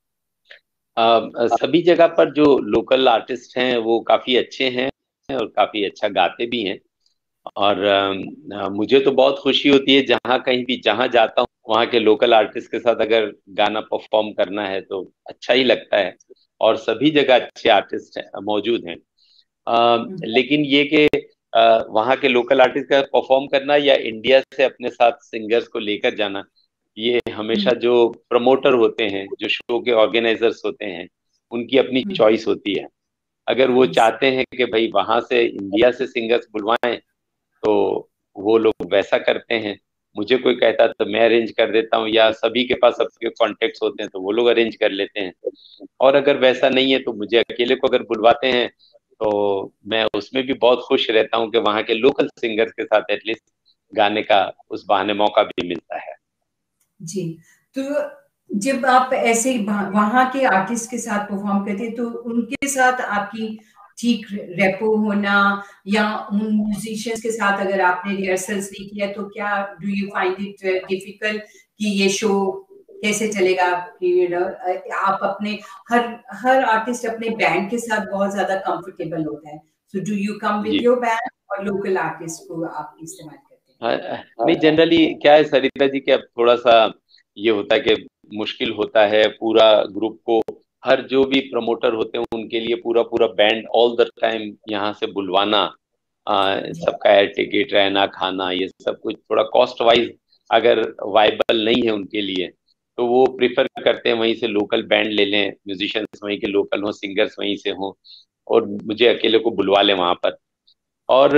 अ, सभी जगह पर जो लोकल आर्टिस्ट हैं वो काफी अच्छे हैं और काफी अच्छा गाते भी हैं। और अ, मुझे तो बहुत खुशी होती है जहाँ कहीं भी जहाँ जाता हूँ वहाँ के लोकल आर्टिस्ट के साथ अगर गाना परफॉर्म करना है तो अच्छा ही लगता है। और सभी जगह अच्छे आर्टिस्ट मौजूद हैं। अ, लेकिन ये कि अ, वहाँ के लोकल आर्टिस्ट का परफॉर्म करना या इंडिया से अपने साथ सिंगर्स को लेकर जाना, ये हमेशा जो प्रमोटर होते हैं, जो शो के ऑर्गेनाइजर्स होते हैं, उनकी अपनी चॉइस होती है। अगर वो चाहते हैं कि भाई वहां से इंडिया से सिंगर्स बुलवाएं तो वो लोग वैसा करते हैं। मुझे कोई कहता तो मैं अरेंज कर देता हूँ, या सभी के पास सबके कॉन्टेक्ट्स होते हैं तो वो लोग अरेंज कर लेते हैं। और अगर वैसा नहीं है तो मुझे अकेले को अगर बुलवाते हैं तो मैं उसमें भी बहुत खुश रहता हूँ कि वहाँ के लोकल सिंगर्स के साथ एटलीस्ट गाने का उस बहाने मौका भी मिलता है। जी, तो जब आप ऐसे वहाँ के आर्टिस्ट के साथ परफॉर्म करते हैं तो उनके साथ आपकी ठीक रेपो होना, या उन म्यूजिशियंस के साथ अगर आपने रिहर्सल्स नहीं किया तो क्या do you find it difficult कि ये शो कैसे चलेगा, कि यू नो आप अपने हर हर आर्टिस्ट अपने बैंड के साथ बहुत ज्यादा कंफर्टेबल होता है, so do you come with जी योर बैंड और लोकल आर्टिस्ट को आप इस्तेमाल करते हाँ, नहीं जनरली क्या है सरिता जी कि अब थोड़ा सा ये होता है कि मुश्किल होता है पूरा ग्रुप को, हर जो भी प्रमोटर होते हैं उनके लिए पूरा पूरा बैंड ऑल द टाइम यहाँ से बुलवाना, आ, हैं? सबका एयर टिकट रहना खाना ये सब कुछ थोड़ा कॉस्ट वाइज अगर वाइबल नहीं है उनके लिए, तो वो प्रिफर करते हैं वहीं से लोकल बैंड ले लें, म्यूजिशियंस वहीं के लोकल हो, सिंगर्स वहीं से हो, और मुझे अकेले को बुलवा लें वहां पर। और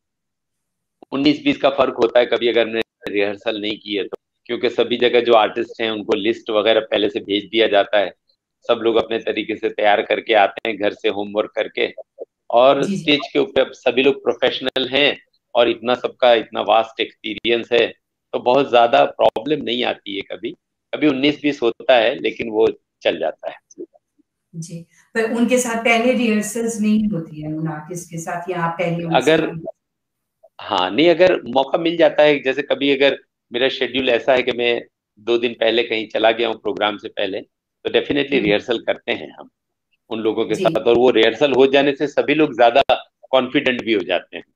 उन्नीस बीस का फर्क होता है कभी अगर मैंने रिहर्सल नहीं की है तो, क्योंकि सभी जगह जो आर्टिस्ट हैं उनको लिस्ट वगैरह पहले से भेज दिया जाता है। सब लोग अपने तरीके से तैयार करके आते हैं घर से होमवर्क करके, और जी, जी। स्टेज के ऊपर सभी लोग प्रोफेशनल हैं और इतना सबका इतना वास्ट एक्सपीरियंस है, तो बहुत ज्यादा प्रॉब्लम नहीं आती है। कभी कभी उन्नीस बीस होता है लेकिन वो चल जाता है। जी, पर उनके साथ पहले रिहर्सल्स नहीं होती है उन आर्टिस्ट के साथ, या आप पहले उनसे अगर मिल? हाँ नहीं, अगर मौका मिल जाता है, जैसे कभी अगर मेरा शेड्यूल ऐसा है कि मैं दो दिन पहले कहीं चला गया हूँ प्रोग्राम से पहले, तो डेफिनेटली हुँ, रिहर्सल करते हैं हम उन लोगों के जी, साथ, और वो रिहर्सल हो जाने से सभी लोग ज्यादा कॉन्फिडेंट भी हो जाते हैं।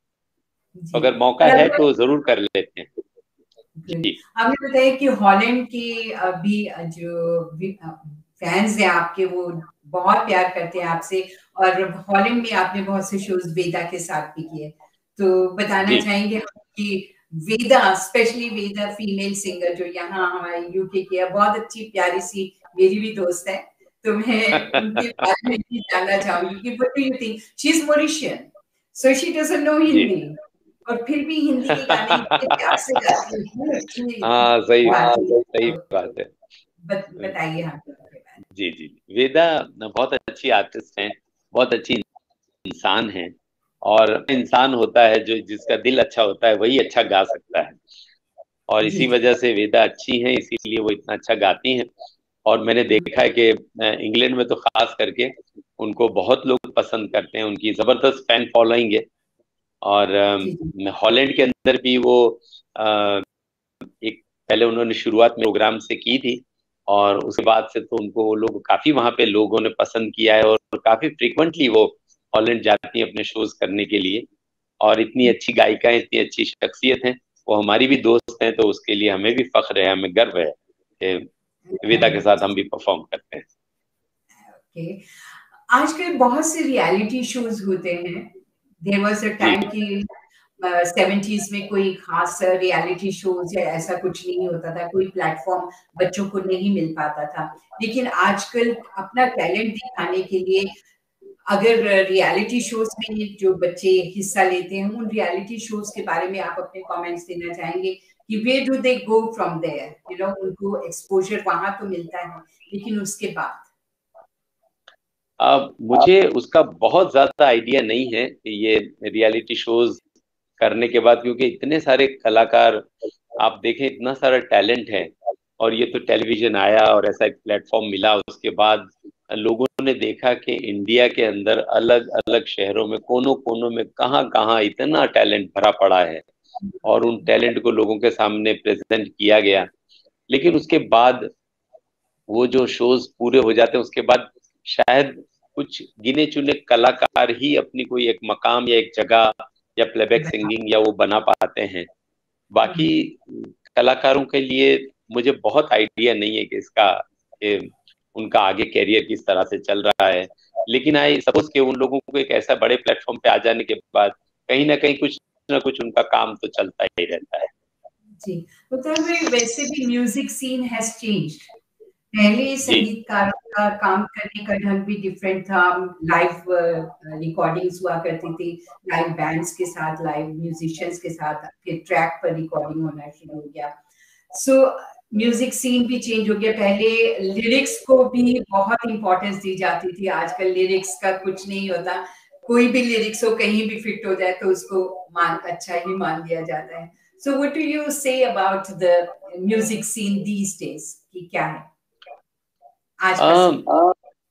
तो जी। अगर मौका और है आपने तो जरूर कर लेते हैं। गुड, जी आपने बताया कि हॉलैंड के अभी जो भी अ, फैन्स हैं आपके, वो बहुत प्यार करते हैं आपसे, और हॉलैंड में आपने बहुत से शोज़ वेदा के साथ भी किए। तो बताना जी चाहेंगे हम कि Veda, specially Veda female singer जो यहाँ हमारे यूके की है, बहुत अच्छी प्यारी-सी मेरी भी दोस्त है। तो मैं उनके बारे में भी जानना चाहूँगी कि what do you think? She is Mauritian, so she doesn't know जी हिंदी, और फिर भी हिंदी के गाने इतने प्यार से गाती है, इतनी अच्छी हाँ सही बात है। सही तो बात है। बत बताइए हाँ के बारे में। जी जी, वेदा बहुत अच्छी आर्टिस्ट हैं, बहुत अच्छी इंसान हैं। और इंसान होता है जो जिसका दिल अच्छा होता है वही अच्छा गा सकता है, और जी, इसी जी। वजह से वेदा अच्छी हैं, इसीलिए वो इतना अच्छा गाती हैं। और मैंने हुँ, देखा है कि इंग्लैंड में तो खास करके उनको बहुत लोग पसंद करते हैं, उनकी जबरदस्त फैन फॉलोइंग है। और जी, जी। अम, हॉलैंड के अंदर भी वो अ, एक पहले उन्होंने शुरुआत में प्रोग्राम से की थी, और उसके बाद से तो उनको वो लोग काफी वहां पे लोगों ने पसंद किया है, और काफी फ्रिक्वेंटली वो हॉलैंड जाती हैं अपने शोज करने के लिए। और इतनी अच्छी गायिका है, इतनी अच्छी शख्सियत है, वो हमारी भी दोस्त हैं, तो उसके लिए हमें भी फख्र है, हमें गर्व है कि वेदा के साथ हम भी परफॉर्म करते हैं। ओके। आजकल बहुत से रियलिटी शोज़ होते हैं। देयर वाज़ अ जी टाइम कि अ, सेवेंटीज़ में कोई खास रियलिटी शोज़ या ऐसा कुछ नहीं होता था, कोई प्लेटफ़ॉर्म बच्चों को नहीं मिल पाता था। लेकिन आजकल अपना टैलेंट दिखाने के लिए अगर रियलिटी शोज़ में जो बच्चे हिस्सा लेते हैं, उन रियलिटी शोज़ के बारे में आप अपने कमेंट्स देना चाहेंगे कि where do they go from there? You know उनको एक्सपोज़र वहाँ तो मिलता है, लेकिन उसके बाद? अब मुझे उसका बहुत ज्यादा आइडिया नहीं है कि ये रियलिटी शोज करने के बाद, क्योंकि इतने सारे कलाकार, आप देखें इतना सारा टैलेंट है, और ये तो टेलीविजन आया और ऐसा एक प्लेटफॉर्म मिला, उसके बाद लोगों ने देखा कि इंडिया के अंदर अलग अलग शहरों में, कोनों कोनों में, कहाँ कहाँ इतना टैलेंट भरा पड़ा है, और उन टैलेंट को लोगों के सामने प्रेजेंट किया गया। लेकिन उसके बाद वो जो शोज पूरे हो जाते हैं, उसके बाद शायद कुछ गिने चुने कलाकार ही अपनी कोई एक मकाम या एक जगह या प्लेबैक सिंगिंग या वो बना पाते हैं। बाकी कलाकारों के लिए मुझे बहुत आइडिया नहीं है कि इसका कि उनका आगे कैरियर किस तरह से चल रहा है। लेकिन आई सपोज कि उन लोगों को एक ऐसा बड़े प्लेटफॉर्म पे आ जाने के बाद कहीं ना कहीं कुछ ना कुछ उनका काम तो चलता ही रहता है। जी, मतलब वैसे भी म्यूजिक सीन हैज चेंज्ड। पहले संगीतकारों का काम करने का ढंग भी डिफरेंट था। लाइव रिकॉर्डिंग्स हुआ करती थी, लाइव बैंड्स के साथ, लाइव म्यूजिशियंस के साथ, फिर ट्रैक पर रिकॉर्डिंग होना शुरू हो गया। सो म्यूजिक सीन भी चेंज हो गया। पहले लिरिक्स को भी बहुत इंपॉर्टेंस दी जाती थी, आजकल लिरिक्स का कुछ नहीं होता। कोई भी लिरिक्स हो, कहीं भी फिट हो जाए तो उसको मान अच्छा ही मान लिया जाता है। So what do you say about the music scene these days, कि क्या है आज का आ, संगीत?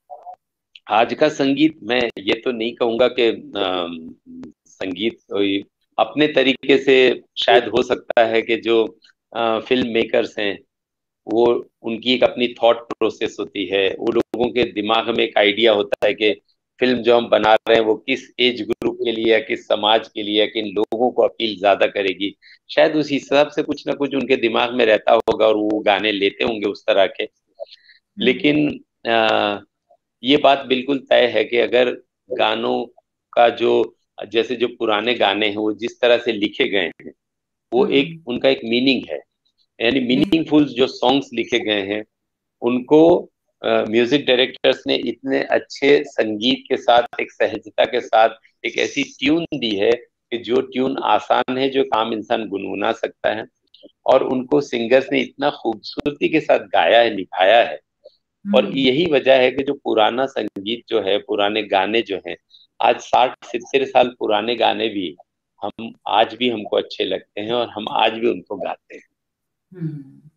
आज का संगीत, मैं ये तो नहीं कहूंगा कि अ, संगीत कोई अपने तरीके से, शायद हो सकता है कि जो फिल्म मेकर्स हैं वो, उनकी एक अपनी थॉट प्रोसेस होती है, वो लोगों के दिमाग में एक आइडिया होता है कि फिल्म जो हम बना रहे हैं वो किस एज ग्रुप के लिए या किस समाज के लिए, किन लोगों को अपील ज्यादा करेगी। शायद उस हिसाब से कुछ ना कुछ उनके दिमाग में रहता होगा और वो गाने लेते होंगे उस तरह के। लेकिन आ, ये बात बिल्कुल तय है कि अगर गानों का जो, जैसे जो पुराने गाने हैं वो जिस तरह से लिखे गए हैं, वो एक उनका एक मीनिंग है, यानी मीनिंगफुल जो सॉन्ग्स लिखे गए हैं उनको म्यूजिक डायरेक्टर्स ने इतने अच्छे संगीत के साथ, एक सहजता के साथ एक ऐसी ट्यून दी है कि जो ट्यून आसान है, जो काम इंसान गुनगुना सकता है, और उनको सिंगर्स ने इतना खूबसूरती के साथ गाया है, निभाया है। और यही वजह है कि जो पुराना संगीत जो है, पुराने गाने जो हैं, आज साठ सित्तर साल पुराने गाने भी हम आज भी हमको अच्छे लगते हैं और हम आज भी उनको गाते हैं।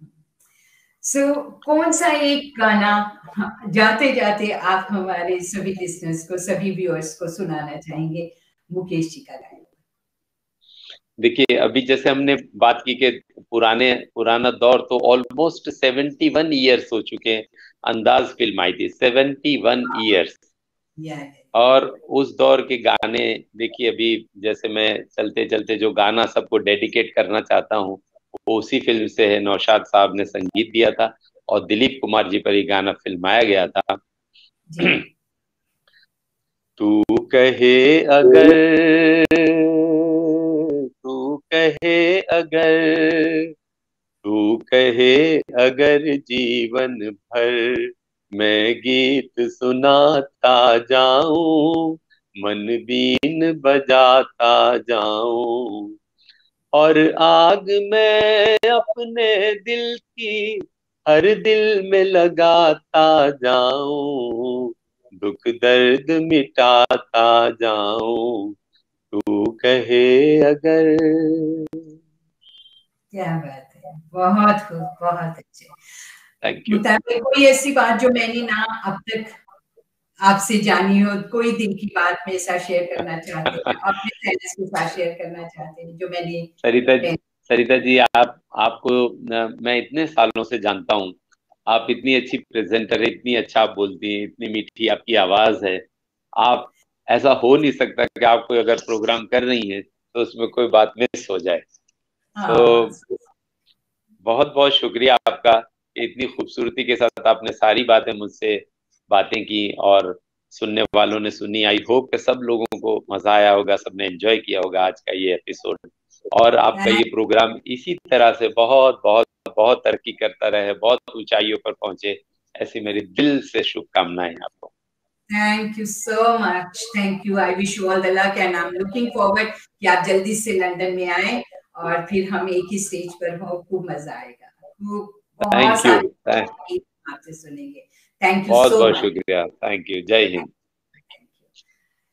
सो so, कौन सा एक गाना जाते जाते आप हमारे सभी लिसनर्स को, सभी व्यूअर्स को सुनाना चाहेंगे, मुकेश जी का गाना? देखिए, अभी जैसे हमने बात की कि पुराने पुराना दौर, तो ऑलमोस्ट सेवेंटी वन ईयर्स हो चुके हैं। अंदाज फिल्म आई थी, सेवेंटी वन ईयर्स। और उस दौर के गाने देखिए, अभी जैसे मैं चलते चलते जो गाना सबको डेडिकेट करना चाहता हूँ वो उसी फिल्म से है। नौशाद साहब ने संगीत दिया था और दिलीप कुमार जी पर ये गाना फिल्माया गया था। तू कहे अगर, तू कहे अगर, तू कहे अगर जीवन भर मैं गीत सुनाता जाऊं, मन बीन बजाता जाऊं, और आग मैं अपने दिल की हर दिल में लगाता जाऊं, दुख दर्द मिटाता जाऊं, तू कहे अगर। क्या बात है, बहुत खूब, बहुत अच्छे। Thank you. कोई ऐसी बात जो मैंने ना अब तक आपसे जानी हो, कोई दिल की बात में ऐसा शेयर करना चाहते हैं, अपने फ्रेंड्स के साथ शेयर करना चाहते हैं जो मैंने? सरिता जी, सरिता जी, आप आपको मैं इतने सालों से जानता हूँ, आप इतनी अच्छी प्रेजेंटर है, इतनी अच्छा आप बोलती हैं, इतनी मीठी आपकी आवाज है। आप, ऐसा हो नहीं सकता कि आप कोई अगर प्रोग्राम कर रही हैं तो उसमें कोई बात मिस हो जाए। तो बहुत बहुत शुक्रिया आपका, इतनी खूबसूरती के साथ आपने सारी बातें मुझसे बातें की और सुनने वालों ने सुनी। आई होप कि सब लोगों को मजा आया होगा, सबने एंजॉय किया होगा आज का ये एपिसोड, और आपका ये प्रोग्राम इसी तरह से बहुत बहुत बहुत तरक्की करता रहे, बहुत ऊंचाइयों पर पहुंचे, ऐसी मेरी दिल से शुभकामनाएं आपको। Thank you so much, thank you. I wish you all the luck and I am looking forward कि आप जल्दी से लंदन में आए और फिर हम एक ही स्टेज पर हो, खूब मजा आएगा, खूब बहुत सारे आपसे सुनेंगे। थैंक यू बहुत सो बहुत मच। शुक्रिया, थैंक यू, जय हिंद।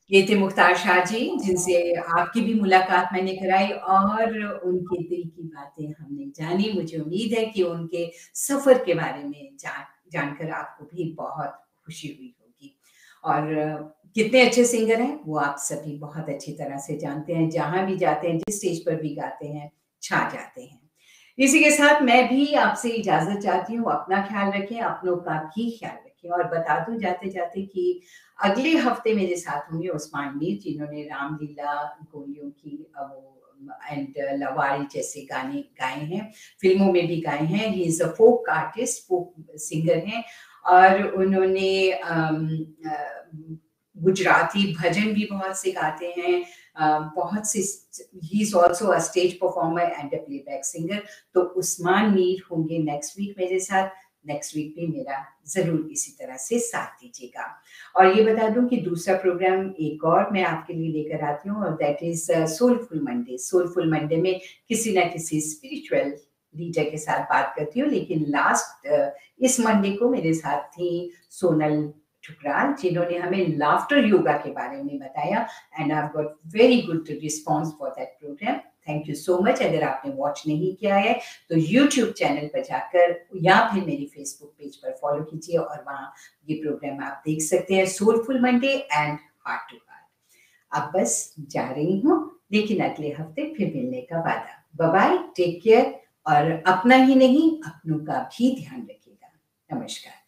ये थे मुख्तार शाह जी, जिनसे आपकी भी मुलाकात मैंने कराई और उनके दिल की बातें हमने जानी। मुझे उम्मीद है कि उनके सफ़र के बारे में जान जानकर आपको भी बहुत खुशी हुई होगी। और कितने अच्छे सिंगर हैं, वो आप सभी बहुत अच्छी तरह से जानते हैं। जहाँ भी जाते हैं, जिस स्टेज पर भी गाते हैं, छा जाते हैं। इसी के साथ मैं भी आपसे इजाज़त चाहती हूँ। अपना ख़्याल रखें, अपनों का भी ख़्याल रखें और बता दूँ जाते-जाते कि अगले हफ़्ते मेरे साथ होंगे उस्मान मीर, जिन्होंने रामलीला, गोलियों की अ, वो एंड लवारी जैसे गाने गाए हैं, फ़िल्मों में भी गाए हैं। He is a folk artist, folk singer हैं और उन्होंने अम, अ, गुजराती भजन भी बहुत से गाते हैं। अ, बहुत से he is also a stage performer and a playback singer. तो उस्मान मीर होंगे नेक्स्ट वीक मेरे साथ। नेक्स्ट वीक भी मेरा ज़रूर इसी तरह से साथ दीजिएगा। और ये बता दूँ कि दूसरा प्रोग्राम एक और मैं आपके लिए लेकर आती हूँ और that is soulful Monday. Soulful Monday में किसी न किसी स्पिरिचुअल लीडर के साथ बात करती हूँ, लेकिन लास्ट अ, इस मंडे को मेरे साथ थी सोनल ठुकराल, जिन्होंने हमें लाफ्टर योगा के बारे में बताया and I have got very good response for that program. Thank you so much. अगर आपने वॉच नहीं किया है तो यूट्यूब चैनल पर जाकर या फिर मेरी फेसबुक पेज पर फॉलो कीजिए और वहाँ ये प्रोग्राम आप देख सकते हैं, soulful Monday and heart to heart. अब बस जा रही हूँ, लेकिन अगले हफ्ते फिर मिलने का वादा। बाय बाय, टेक केयर और अपना ही नहीं अपनों का भी ध्यान रखिएगा। नमस्कार।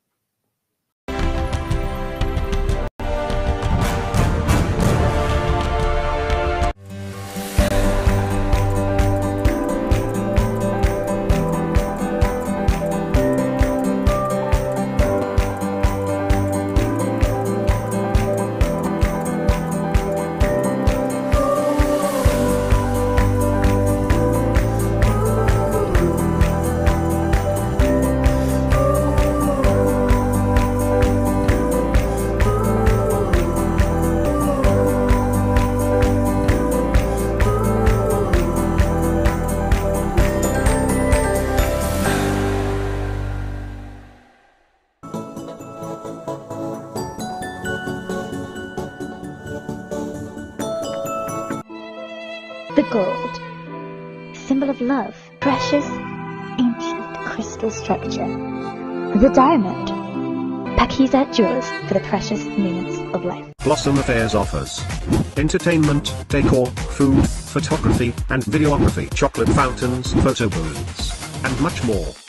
The gold, symbol of love, precious, ancient crystal structure. The diamond, Pakiza jewels for the precious moments of life. Blossom Affairs offers entertainment, decor, food, photography and videography, chocolate fountains, photo booths, and much more.